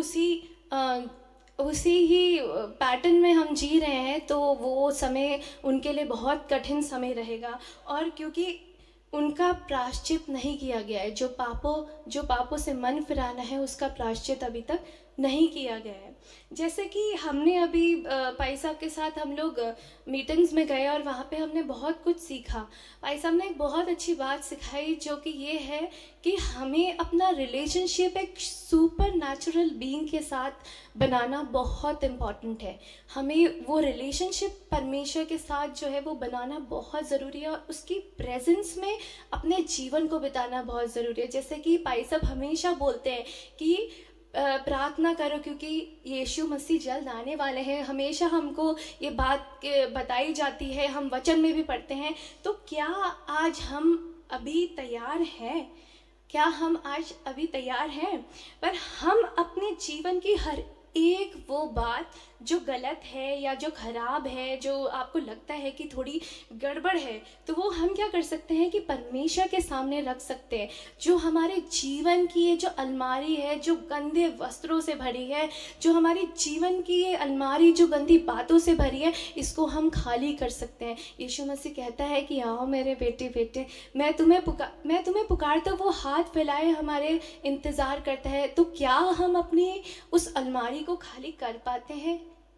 उसी ही पैटर्न में हम जी रहे हैं, तो वो समय उनके लिए बहुत कठिन समय रहेगा। और क्योंकि उनका प्रायश्चित नहीं किया गया है, जो पापों से मन फिराना है उसका प्रायश्चित अभी तक नहीं किया गया है। जैसे कि हमने अभी भाई साहब के साथ हम लोग मीटिंग्स में गए और वहाँ पे हमने बहुत कुछ सीखा। भाई साहब ने एक बहुत अच्छी बात सिखाई, जो कि ये है कि हमें अपना रिलेशनशिप एक सुपर नेचुरल बीइंग के साथ बनाना बहुत इम्पॉर्टेंट है। हमें वो रिलेशनशिप परमेश्वर के साथ जो है वो बनाना बहुत ज़रूरी है और उसकी प्रेजेंस में अपने जीवन को बिताना बहुत ज़रूरी है। जैसे कि भाई साहब हमेशा बोलते हैं कि प्रार्थना करो क्योंकि यीशु मसीह जल्द आने वाले हैं। हमेशा हमको ये बात बताई जाती है, हम वचन में भी पढ़ते हैं। तो क्या आज हम अभी तैयार हैं? क्या हम आज अभी तैयार हैं? पर हम अपने जीवन की हर एक वो बात जो गलत है या जो खराब है, जो आपको लगता है कि थोड़ी गड़बड़ है, तो वो हम क्या कर सकते हैं कि परमेश्वर के सामने रख सकते हैं। जो हमारे जीवन की ये जो अलमारी है, जो गंदे वस्त्रों से भरी है, जो हमारी जीवन की ये अलमारी जो गंदी बातों से भरी है, इसको हम खाली कर सकते हैं। यीशु मसीह कहता है कि आओ मेरे बेटे बेटे, मैं तुम्हें पुकारता हूँ। वो हाथ फैलाए हमारे इंतज़ार करता है। तो क्या हम अपनी उस अलमारी को खाली कर पाते हैं?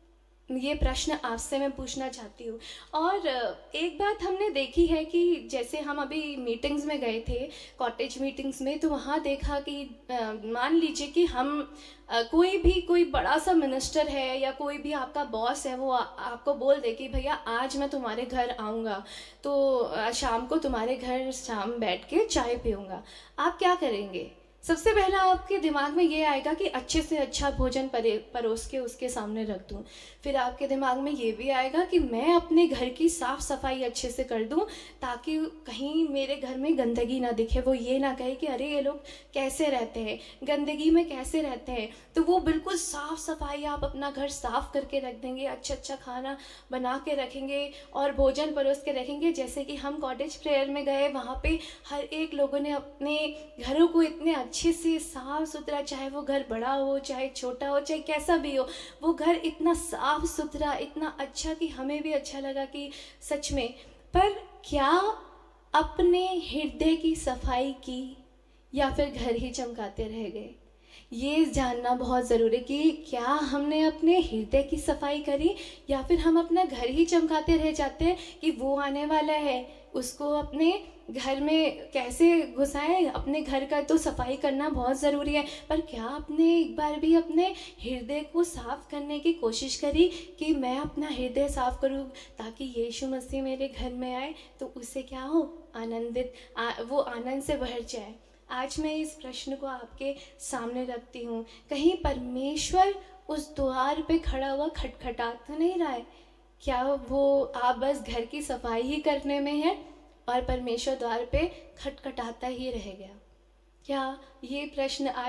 ये प्रश्न आपसे मैं पूछना चाहती हूँ। और एक बात हमने देखी है कि जैसे हम अभी मीटिंग्स में गए थे, कॉटेज मीटिंग्स में, तो वहाँ देखा कि मान लीजिए कि हम कोई बड़ा सा मिनिस्टर है या कोई भी आपका बॉस है, वो आपको बोल दे कि भैया आज मैं तुम्हारे घर आऊँगा, तो शाम को तुम्हारे घर शाम बैठ के चाय पीऊँगा। आप क्या करेंगे? सबसे पहला आपके दिमाग में ये आएगा कि अच्छे से अच्छा भोजन परोस के उसके सामने रख दूं। फिर आपके दिमाग में ये भी आएगा कि मैं अपने घर की साफ़ सफाई अच्छे से कर दूं ताकि कहीं मेरे घर में गंदगी ना दिखे, वो ये ना कहे कि अरे ये लोग कैसे रहते हैं, गंदगी में कैसे रहते हैं। तो वो बिल्कुल साफ़ सफाई, आप अपना घर साफ़ करके रख देंगे, अच्छा खाना बना के रखेंगे और भोजन परोस के रखेंगे। जैसे कि हम कॉटेज प्रेयर में गए, वहाँ पर हर एक लोगों ने अपने घरों को इतने अच्छे से साफ सुथरा, चाहे वो घर बड़ा हो चाहे छोटा हो चाहे कैसा भी हो, वो घर इतना साफ सुथरा, इतना अच्छा कि हमें भी अच्छा लगा कि सच में। पर क्या अपने हृदय की सफाई की या फिर घर ही चमकाते रह गए? ये जानना बहुत ज़रूरी है कि क्या हमने अपने हृदय की सफाई करी या फिर हम अपना घर ही चमकाते रह जाते हैं कि वो आने वाला है, उसको अपने घर में कैसे घुसाएं। अपने घर का तो सफाई करना बहुत ज़रूरी है, पर क्या आपने एक बार भी अपने हृदय को साफ़ करने की कोशिश करी कि मैं अपना हृदय साफ़ करूं ताकि यीशु मसीह मेरे घर में आए तो उससे क्या हो, वो आनंद से भर जाए। आज मैं इस प्रश्न को आपके सामने रखती हूँ, कहीं परमेश्वर उस द्वार पे खड़ा हुआ खटखटा तो नहीं रहा है? क्या वो आप बस घर की सफाई ही करने में है और परमेश्वर द्वार पे खटखटाता ही रह गया? क्या ये प्रश्न आज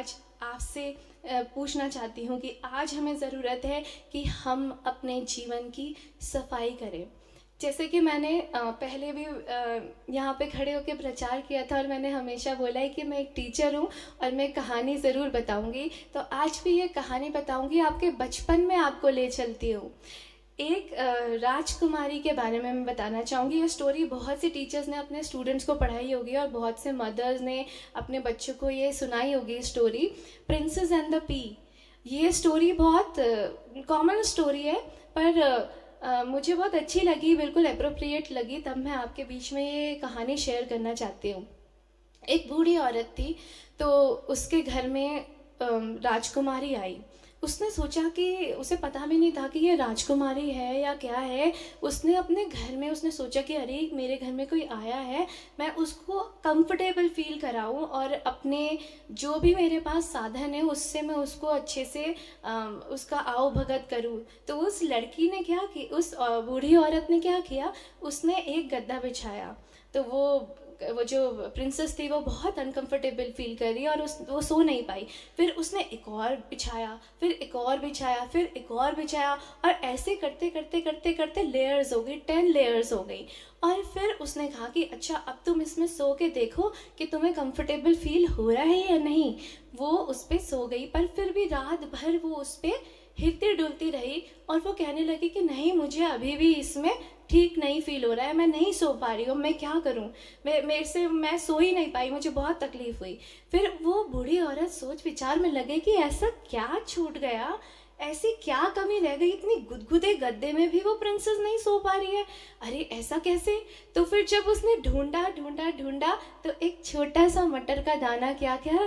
आपसे पूछना चाहती हूँ कि आज हमें ज़रूरत है कि हम अपने जीवन की सफाई करें। जैसे कि मैंने पहले भी यहाँ पे खड़े होकर प्रचार किया था और मैंने हमेशा बोला है कि मैं एक टीचर हूँ और मैं कहानी ज़रूर बताऊँगी। तो आज भी ये कहानी बताऊँगी, आपके बचपन में आपको ले चलती हूँ। एक राजकुमारी के बारे में मैं बताना चाहूँगी। ये स्टोरी बहुत से टीचर्स ने अपने स्टूडेंट्स को पढ़ाई होगी और बहुत से मदर्स ने अपने बच्चों को ये सुनाई होगी story, princess and the pea. ये स्टोरी बहुत कॉमन स्टोरी है, पर मुझे बहुत अच्छी लगी, बिल्कुल एप्रोप्रिएट लगी, तब मैं आपके बीच में ये कहानी शेयर करना चाहती हूँ। एक बूढ़ी औरत थी, तो उसके घर में राजकुमारी आई। उसने सोचा कि उसे पता भी नहीं था कि ये राजकुमारी है या क्या है। उसने अपने घर में उसने सोचा कि अरे मेरे घर में कोई आया है, मैं उसको कंफर्टेबल फील कराऊं और अपने जो भी मेरे पास साधन है उससे मैं उसको अच्छे से उसका आओ भगत करूं। तो उस लड़की ने क्या कि उस बूढ़ी औरत ने क्या किया, उसने एक गद्दा बिछाया। तो वो जो प्रिंसेस थी वो बहुत अनकंफर्टेबल फील कर रही और वो सो नहीं पाई। फिर उसने एक और बिछाया, फिर एक और बिछाया, फिर एक और बिछाया, और ऐसे करते करते करते करते लेयर्स हो गई, 10 लेयर्स हो गई। और फिर उसने कहा कि अच्छा अब तुम इसमें सो के देखो कि तुम्हें कंफर्टेबल फील हो रहा है या नहीं। वो उस पर सो गई, पर फिर भी रात भर वो उस पर हिलती डुलती रही और वो कहने लगी कि नहीं, मुझे अभी भी इसमें ठीक नहीं फील हो रहा है, मैं नहीं सो पा रही हूँ, मैं क्या करूँ, मैं सो ही नहीं पाई, मुझे बहुत तकलीफ हुई। फिर वो बूढ़ी औरत सोच विचार में लगे कि ऐसा क्या छूट गया, ऐसी क्या कमी रह गई, इतनी गुदगुदे गद्दे में भी वो प्रिंसेस नहीं सो पा रही है, अरे ऐसा कैसे। तो फिर जब उसने ढूंढा ढूंढा ढूंढा तो एक छोटा सा मटर का दाना क्या क्या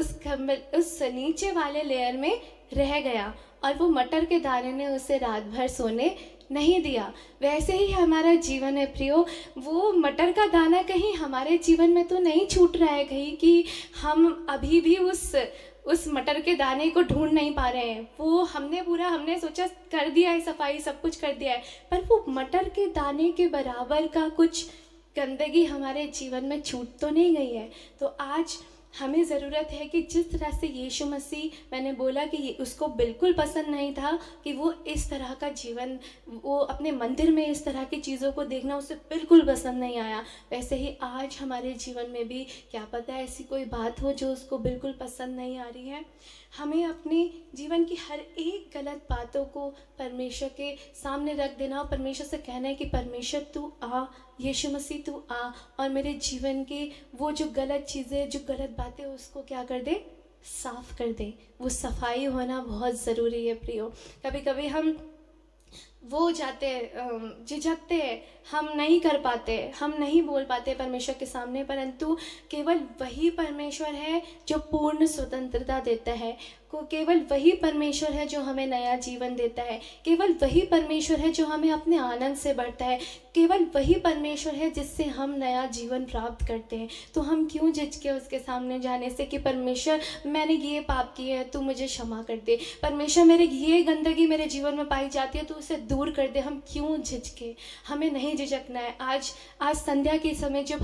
उस नीचे वाले लेयर में रह गया और वो मटर के दाने ने उसे रात भर सोने नहीं दिया। वैसे ही हमारा जीवन है प्रियो, वो मटर का दाना कहीं हमारे जीवन में तो नहीं छूट रहा है कहीं कि हम अभी भी उस मटर के दाने को ढूंढ नहीं पा रहे हैं। वो हमने सोचा कर दिया है सफाई, सब कुछ कर दिया है, पर वो मटर के दाने के बराबर का कुछ गंदगी हमारे जीवन में छूट तो नहीं गई है। तो आज हमें ज़रूरत है कि जिस तरह से यीशु मसीह, मैंने बोला कि उसको बिल्कुल पसंद नहीं था कि वो इस तरह का जीवन, वो अपने मंदिर में इस तरह की चीज़ों को देखना उसे बिल्कुल पसंद नहीं आया, वैसे ही आज हमारे जीवन में भी क्या पता ऐसी कोई बात हो जो उसको बिल्कुल पसंद नहीं आ रही है। हमें अपने जीवन की हर एक गलत बातों को परमेश्वर के सामने रख देना और परमेश्वर से कहना है कि परमेश्वर तू आ, यीशु मसीह तू आ और मेरे जीवन के वो जो गलत चीज़ें, जो गलत बातें, उसको क्या कर दे, साफ कर दे। वो सफाई होना बहुत ज़रूरी है प्रियो। कभी कभी हम वो जाते झिझकते हैं, हम नहीं कर पाते, हम नहीं बोल पाते परमेश्वर के सामने, परंतु केवल वही परमेश्वर है जो पूर्ण स्वतंत्रता देता है, केवल वही परमेश्वर है जो हमें नया जीवन देता है, केवल वही परमेश्वर है जो हमें अपने आनंद से बढ़ता है, केवल वही परमेश्वर है जिससे हम नया जीवन प्राप्त करते हैं। तो हम क्यों झिझके उसके सामने जाने से कि परमेश्वर मैंने ये पाप किए हैं, तू मुझे क्षमा कर दे, परमेश्वर मेरे ये गंदगी मेरे जीवन में पाई जाती है, तू उसे दूर कर दे। हम क्यों झिझके, हमें नहीं झिझकना है। आज संध्या के समय जब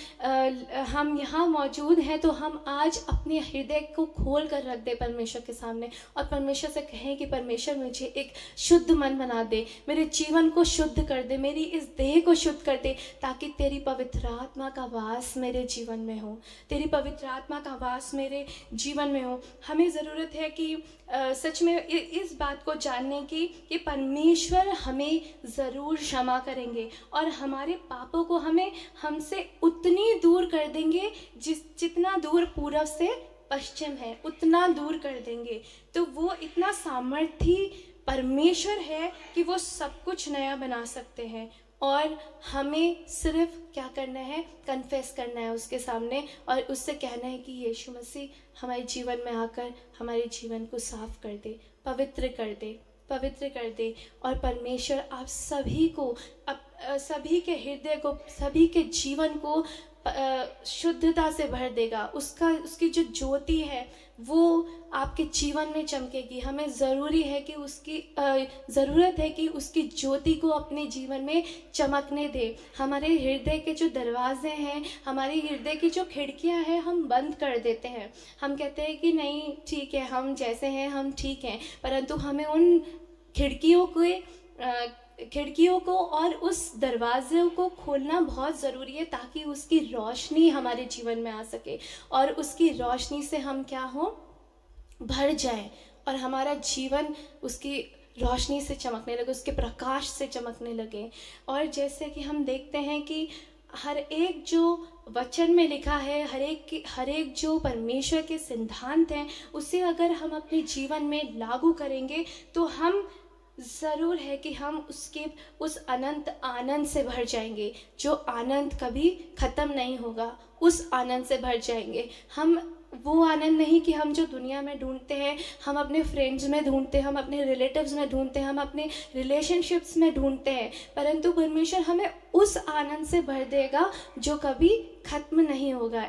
हम यहाँ मौजूद हैं तो हम आज अपने हृदय को खोल कर रख दे परमेश्वर के सामने और परमेश्वर से कहें कि परमेश्वर मुझे एक शुद्ध मन बना दे, मेरे जीवन को शुद्ध कर दे, मेरी इस देह को शुद्ध कर दे, ताकि तेरी पवित्र आत्मा का वास मेरे जीवन में हो, तेरी पवित्र आत्मा का वास मेरे जीवन में हो। हमें ज़रूरत है कि सच में इस बात को जानने की कि परमेश्वर हमें ज़रूर क्षमा करेंगे और हमारे पापों को हमसे उतनी दूर कर देंगे जितना दूर पूर्व से पश्चिम है, उतना दूर कर देंगे। तो वो इतना सामर्थी परमेश्वर है कि वो सब कुछ नया बना सकते हैं और हमें सिर्फ क्या करना है, कन्फेस करना है उसके सामने और उससे कहना है कि यीशु मसीह हमारे जीवन में आकर हमारे जीवन को साफ कर दे, पवित्र कर दे। और परमेश्वर आप सभी को, सभी के हृदय को, सभी के जीवन को शुद्धता से भर देगा। उसकी जो ज्योति है वो आपके जीवन में चमकेगी। हमें ज़रूरत है कि उसकी ज्योति को अपने जीवन में चमकने दे। हमारे हृदय के जो दरवाजे हैं, हमारे हृदय की जो खिड़कियां हैं, हम बंद कर देते हैं। हम कहते हैं कि नहीं, ठीक है, हम जैसे हैं हम ठीक हैं, परंतु हमें उन खिड़कियों को और उस दरवाज़े को खोलना बहुत ज़रूरी है, ताकि उसकी रोशनी हमारे जीवन में आ सके और उसकी रोशनी से हम क्या हो, भर जाए और हमारा जीवन उसकी रोशनी से चमकने लगे, उसके प्रकाश से चमकने लगे। और जैसे कि हम देखते हैं कि हर एक जो वचन में लिखा है, हर एक जो परमेश्वर के सिद्धांत हैं, उसे अगर हम अपने जीवन में लागू करेंगे तो हम ज़रूर है कि हम उस अनंत आनंद से भर जाएंगे, जो आनंद कभी ख़त्म नहीं होगा। उस आनंद से भर जाएंगे हम। वो आनंद नहीं कि हम जो दुनिया में ढूंढते हैं, हम अपने फ्रेंड्स में ढूंढते हैं, हम अपने रिलेटिव्स में ढूंढते हैं, हम अपने रिलेशनशिप्स में ढूंढते हैं, परंतु परमेश्वर हमें उस आनंद से भर देगा जो कभी ख़त्म नहीं होगा।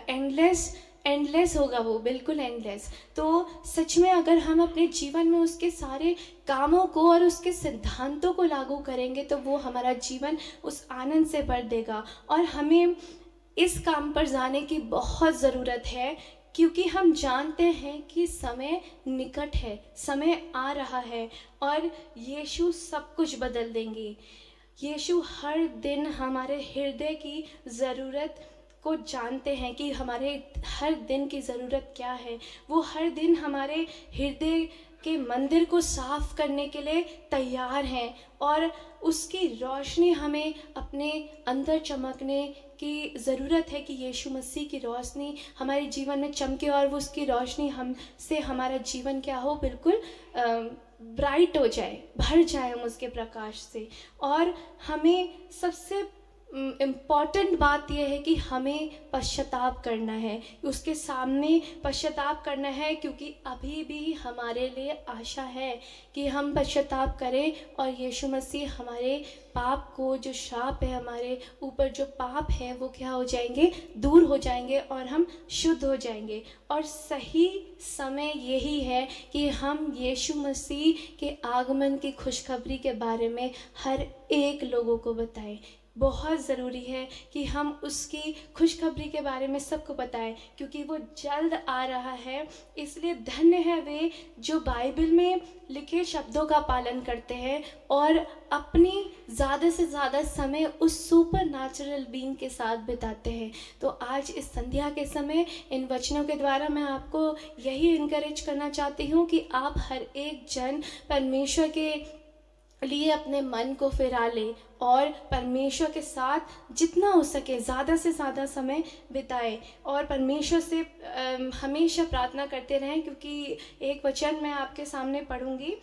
एंडलेस होगा वो, बिल्कुल एंडलेस। तो सच में अगर हम अपने जीवन में उसके सारे कामों को और उसके सिद्धांतों को लागू करेंगे तो वो हमारा जीवन उस आनंद से भर देगा। और हमें इस काम पर जाने की बहुत ज़रूरत है, क्योंकि हम जानते हैं कि समय निकट है, समय आ रहा है और यीशु सब कुछ बदल देंगे। यीशु हर दिन हमारे हृदय की ज़रूरत को जानते हैं कि हमारे हर दिन की ज़रूरत क्या है। वो हर दिन हमारे हृदय के मंदिर को साफ करने के लिए तैयार हैं और उसकी रोशनी हमें अपने अंदर चमकने की ज़रूरत है कि यीशु मसीह की रोशनी हमारे जीवन में चमके और वो उसकी रोशनी हमसे हमारा जीवन क्या हो, बिल्कुल ब्राइट हो जाए, भर जाए हम उसके प्रकाश से। और हमें सबसे इम्पॉर्टेंट बात यह है कि हमें पश्चाताप करना है, उसके सामने पश्चाताप करना है, क्योंकि अभी भी हमारे लिए आशा है कि हम पश्चाताप करें और यीशु मसीह हमारे पाप को, जो श्राप है हमारे ऊपर, जो पाप है वो क्या हो जाएंगे, दूर हो जाएंगे और हम शुद्ध हो जाएंगे। और सही समय यही है कि हम यीशु मसीह के आगमन की खुशखबरी के बारे में हर एक लोगों को बताएं। बहुत ज़रूरी है कि हम उसकी खुशखबरी के बारे में सबको बताएं, क्योंकि वो जल्द आ रहा है। इसलिए धन्य है वे जो बाइबल में लिखे शब्दों का पालन करते हैं और अपनी ज़्यादा से ज़्यादा समय उस सुपर नेचुरल बीइंग के साथ बिताते हैं। तो आज इस संध्या के समय इन वचनों के द्वारा मैं आपको यही इनकरेज करना चाहती हूँ कि आप हर एक जन परमेश्वर के लिए अपने मन को फिरा ले और परमेश्वर के साथ जितना हो सके ज़्यादा से ज़्यादा समय बिताए और परमेश्वर से हमेशा प्रार्थना करते रहें। क्योंकि एक वचन मैं आपके सामने पढ़ूंगी,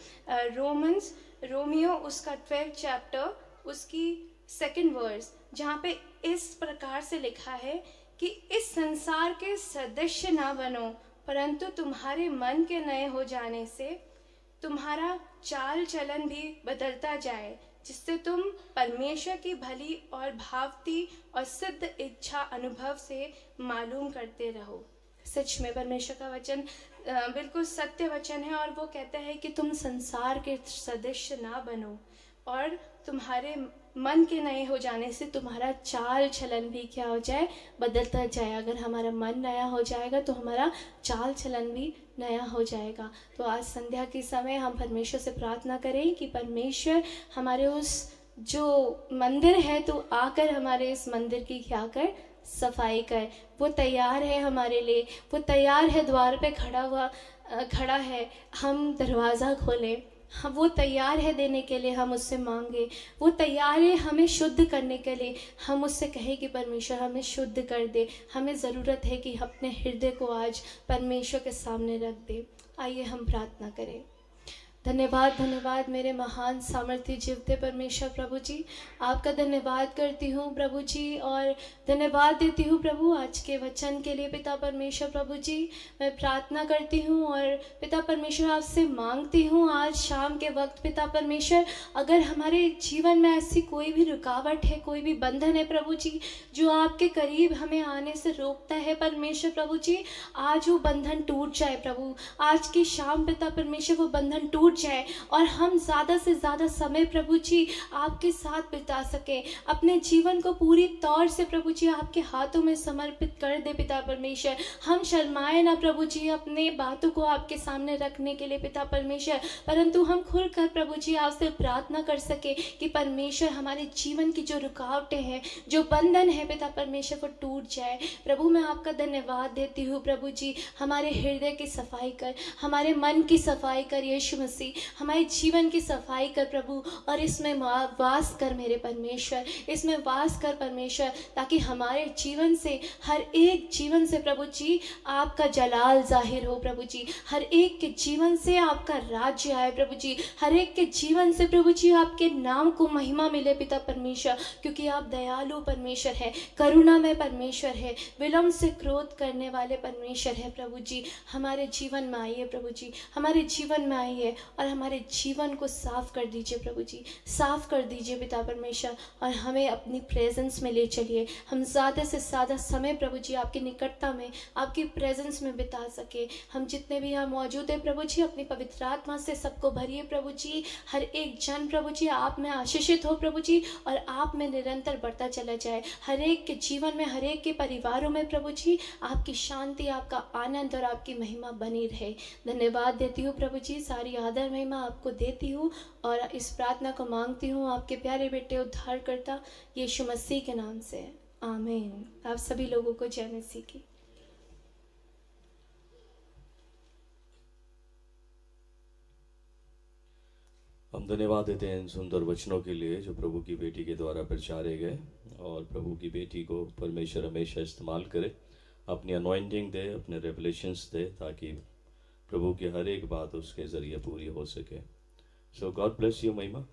रोमियो उसका 12 चैप्टर, उसकी 2 वर्स, जहाँ पे इस प्रकार से लिखा है कि इस संसार के सदस्य ना बनो, परंतु तुम्हारे मन के नए हो जाने से तुम्हारा चाल चलन भी बदलता जाए, जिससे तुम परमेश्वर की भली और भावती और सिद्ध इच्छा अनुभव से मालूम करते रहो। सच में परमेश्वर का वचन बिल्कुल सत्य वचन है और वो कहता है कि तुम संसार के सदस्य ना बनो और तुम्हारे मन के नए हो जाने से तुम्हारा चाल चलन भी क्या हो जाए, बदलता जाए। अगर हमारा मन नया हो जाएगा तो हमारा चाल चलन भी नया हो जाएगा। तो आज संध्या के समय हम परमेश्वर से प्रार्थना करें कि परमेश्वर हमारे उस जो मंदिर है तो आकर हमारे इस मंदिर की क्या कर, सफाई कर। वो तैयार है हमारे लिए, वो तैयार है, द्वार पे खड़ा है, हम दरवाज़ा खोलें। हम वो तैयार है देने के लिए, हम उससे मांगे। वो तैयार है हमें शुद्ध करने के लिए, हम उससे कहें कि परमेश्वर हमें शुद्ध कर दे। हमें ज़रूरत है कि अपने हृदय को आज परमेश्वर के सामने रख दे। आइए हम प्रार्थना करें।
धन्यवाद धन्यवाद मेरे महान सामर्थ्य जीवते परमेश्वर प्रभु जी, आपका धन्यवाद करती हूँ प्रभु जी, और धन्यवाद देती हूँ प्रभु आज के वचन के लिए पिता परमेश्वर प्रभु जी। मैं प्रार्थना करती हूँ और पिता परमेश्वर आपसे मांगती हूँ आज शाम के वक्त पिता परमेश्वर, अगर हमारे जीवन में ऐसी कोई भी रुकावट है, कोई भी बंधन है प्रभु जी जो आपके करीब हमें आने से रोकता है परमेश्वर प्रभु जी, आज वो बंधन टूट जाए प्रभु। आज की शाम पिता परमेश्वर वो बंधन टूट जाए और हम ज़्यादा से ज़्यादा समय प्रभु जी आपके साथ बिता सकें। अपने जीवन को पूरी तौर से प्रभु जी आपके हाथों में समर्पित कर दे पिता परमेश्वर। हम शर्माए ना प्रभु जी अपने बातों को आपके सामने रखने के लिए पिता परमेश्वर, परंतु हम खुलकर प्रभु जी आपसे प्रार्थना कर सके कि परमेश्वर हमारे जीवन की जो रुकावटें हैं, जो बंधन है पिता परमेश्वर वो टूट जाए। प्रभु मैं आपका धन्यवाद देती हूँ प्रभु जी, हमारे हृदय की सफाई कर, हमारे मन की सफाई कर यीशु मसीह, हमारे जीवन की सफाई कर प्रभु, और इसमें वास कर मेरे परमेश्वर, इसमें वास कर परमेश्वर, ताकि हमारे जीवन से हर एक जीवन से प्रभु जी आपका जलाल जाहिर हो प्रभु जी, हर एक के जीवन से आपका राज्य आए प्रभु जी, हर एक के जीवन से प्रभु जी आपके नाम को महिमा मिले पिता परमेश्वर, क्योंकि आप दयालु परमेश्वर है, करुणा में परमेश्वर है, विलम्ब से क्रोध करने वाले परमेश्वर है प्रभु जी। हमारे जीवन में आइए प्रभु जी, हमारे जीवन में आइए और हमारे जीवन को साफ कर दीजिए प्रभु जी, साफ कर दीजिए पिता परमेश्वर, और हमें अपनी प्रेजेंस में ले चलिए। हम ज़्यादा से ज़्यादा समय प्रभु जी आपकी निकटता में, आपकी प्रेजेंस में बिता सके। हम जितने भी यहाँ मौजूद हैं प्रभु जी अपनी पवित्र आत्मा से सबको भरिए प्रभु जी, हर एक जन प्रभु जी आप में आशीषित हो प्रभु जी, और आप में निरंतर बढ़ता चला जाए। हर एक के जीवन में, हर एक के परिवारों में प्रभु जी आपकी शांति, आपका आनंद और आपकी महिमा बनी रहे। धन्यवाद देती हूँ प्रभु जी, सारी आदर महिमा आपको देती हूँ और इस प्रार्थना को मांगती हूँ आपके प्यारे बेटे उद्धारकर्ता यीशु मसीह के नाम से, आमीन। आप सभी लोगों को जय मसीह की।
हम धन्यवाद देते हैं इन सुंदर वचनों के लिए जो प्रभु की बेटी के द्वारा प्रचारे गए, और प्रभु की बेटी को परमेश्वर हमेशा इस्तेमाल करे, अपनी अनॉइंटिंग दे, अपने रेवलेशंस दे, ताकि प्रभु की हर एक बात उसके ज़रिए पूरी हो सके। सो गॉड ब्लेस यू महिमा।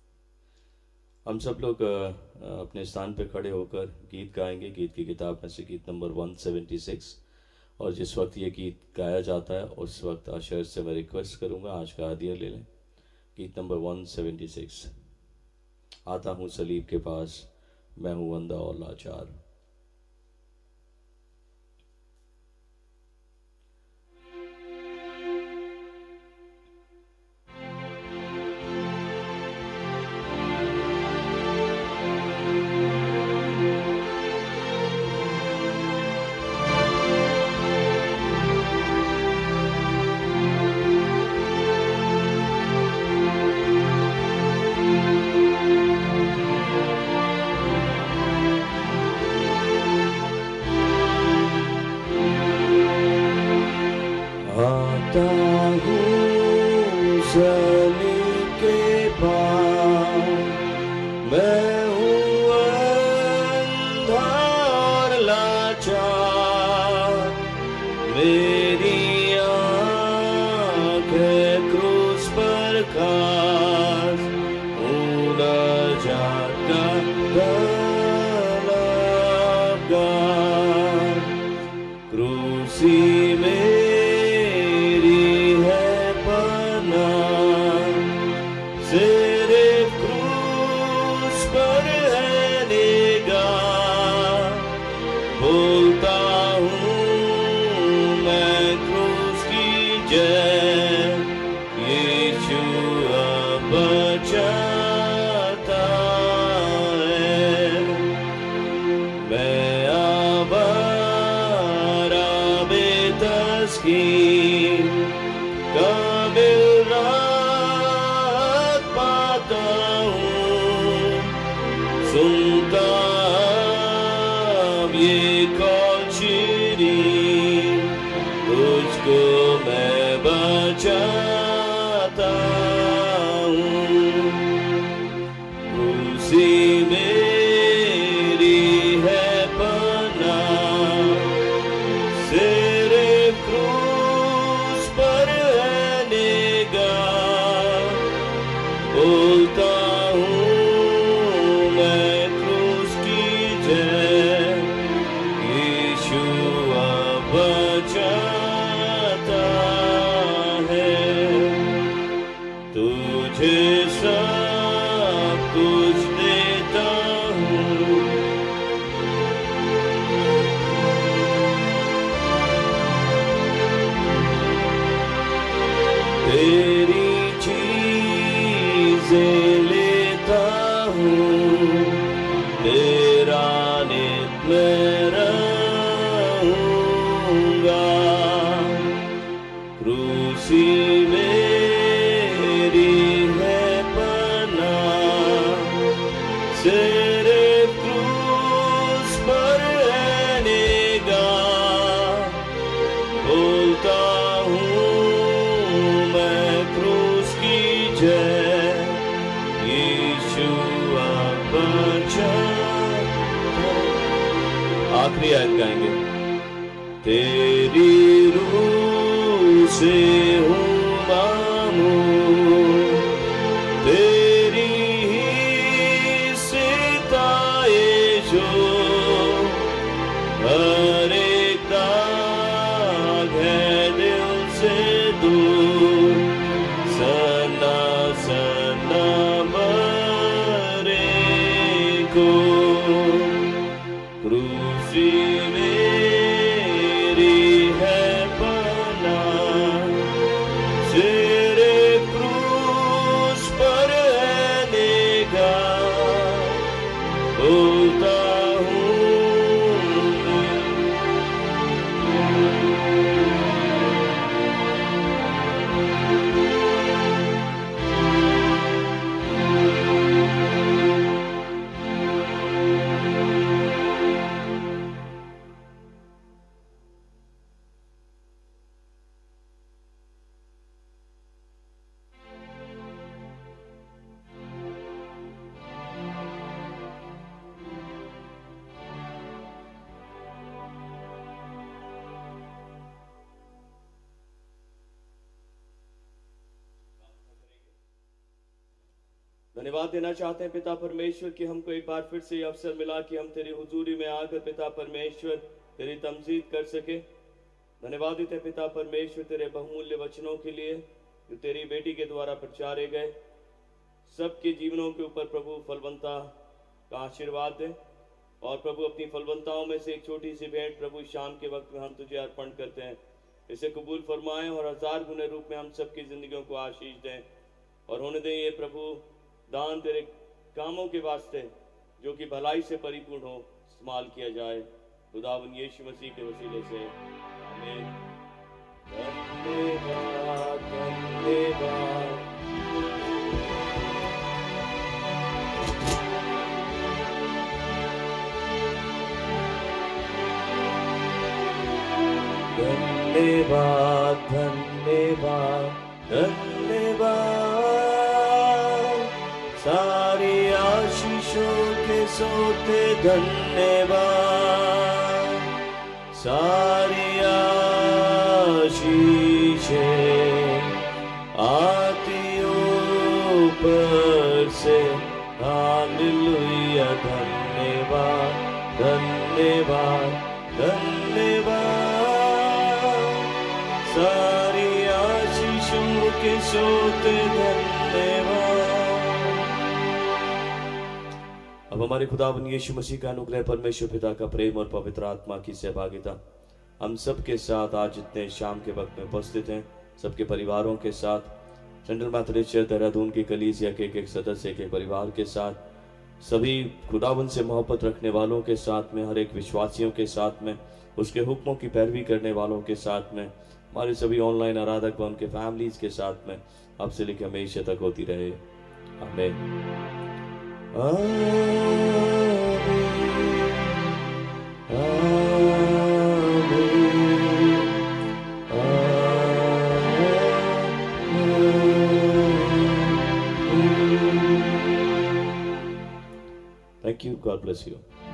हम सब लोग अपने स्थान पे खड़े होकर गीत गाएंगे, गीत की किताब में से गीत नंबर 176, और जिस वक्त ये गीत गाया जाता है उस वक्त आशर से मैं रिक्वेस्ट करूँगा आज का हदिया ले लें। गीत नंबर 176, आता हूँ सलीब के पास, मैं हूँ अंधा और लाचार।
सिर्फ क्रूस पर है निगाह,
तेरी चीजें लेता हूँ, तेरा नित मैं रहूँगा। क्रूसी मेरी है पनाह, सिर्फ क्रूस पर है निगाह। बोलता हूँ मैं क्रूस की जय, यीशु आप बचा। आखिरी आयत गाएंगे। तेरी रूह से हूँ मामूर, तेरी ही सिताए जो, हर एक दाग है दिल से दूर। सना सना मरे को, क्रूसी मेरी है पनाह, सिर्फ क्रूस पर है निगाह। बोलता हूँ धन्यवाद देना चाहते हैं पिता परमेश्वर कि हमको एक बार फिर से ये अवसर मिला कि हम तेरी हुजूरी में आकर पिता परमेश्वर तेरी तमजीद कर सके। धन्यवाद देते हैं पिता परमेश्वर तेरे बहुमूल्य वचनों के लिए जो तेरी बेटी के द्वारा प्रचारे गए। सबके जीवनों के ऊपर प्रभु फलवंता का आशीर्वाद दे। और प्रभु अपनी फलवंताओं में से एक छोटी सी भेंट प्रभु शाम के वक्त में हम तुझे अर्पण करते हैं, इसे कबूल फरमाएं और 1000 गुने रूप में हम सबकी जिंदगियों को आशीष दें। और होने दें ये प्रभु दान तेरे कामों के वास्ते जो कि भलाई से परिपूर्ण हो, इस्तेमाल किया जाए। खुदावन यीशु मसीह के वसीले से आमीन। धन्यवाद धन्यवाद। धन्यवाद धन्यवाद धन्यवाद, सारी आशीषों के सोते धन्यवाद। सारी आशीषें आती ऊपर से, हालेलुया। धन्यवाद धन्यवाद धन्यवाद, सारी आशीषों के सोते धन्यवाद। अब हमारे खुदावन यीशु मसीह का अनुग्रह, परमेश्वर पिता का प्रेम और पवित्र आत्मा की सहभागिता हम सब के साथ आज जितने शाम के वक्त में उपस्थित हैं, सबके परिवारों के साथ, सेंट्रल मैथोडिस्ट चर्च देहरादून की कलीसिया के एक सदस्य के परिवार के साथ, सभी खुदावन से मोहब्बत रखने वालों के साथ में, हर एक विश्वासियों के साथ में, उसके हुक्मों की पैरवी करने वालों के साथ में, हमारे सभी ऑनलाइन आराधक व उनके फैमिलीज के साथ में अब से लेकर हमेशा तक होती रहे। आमीन। Thank you. God bless you.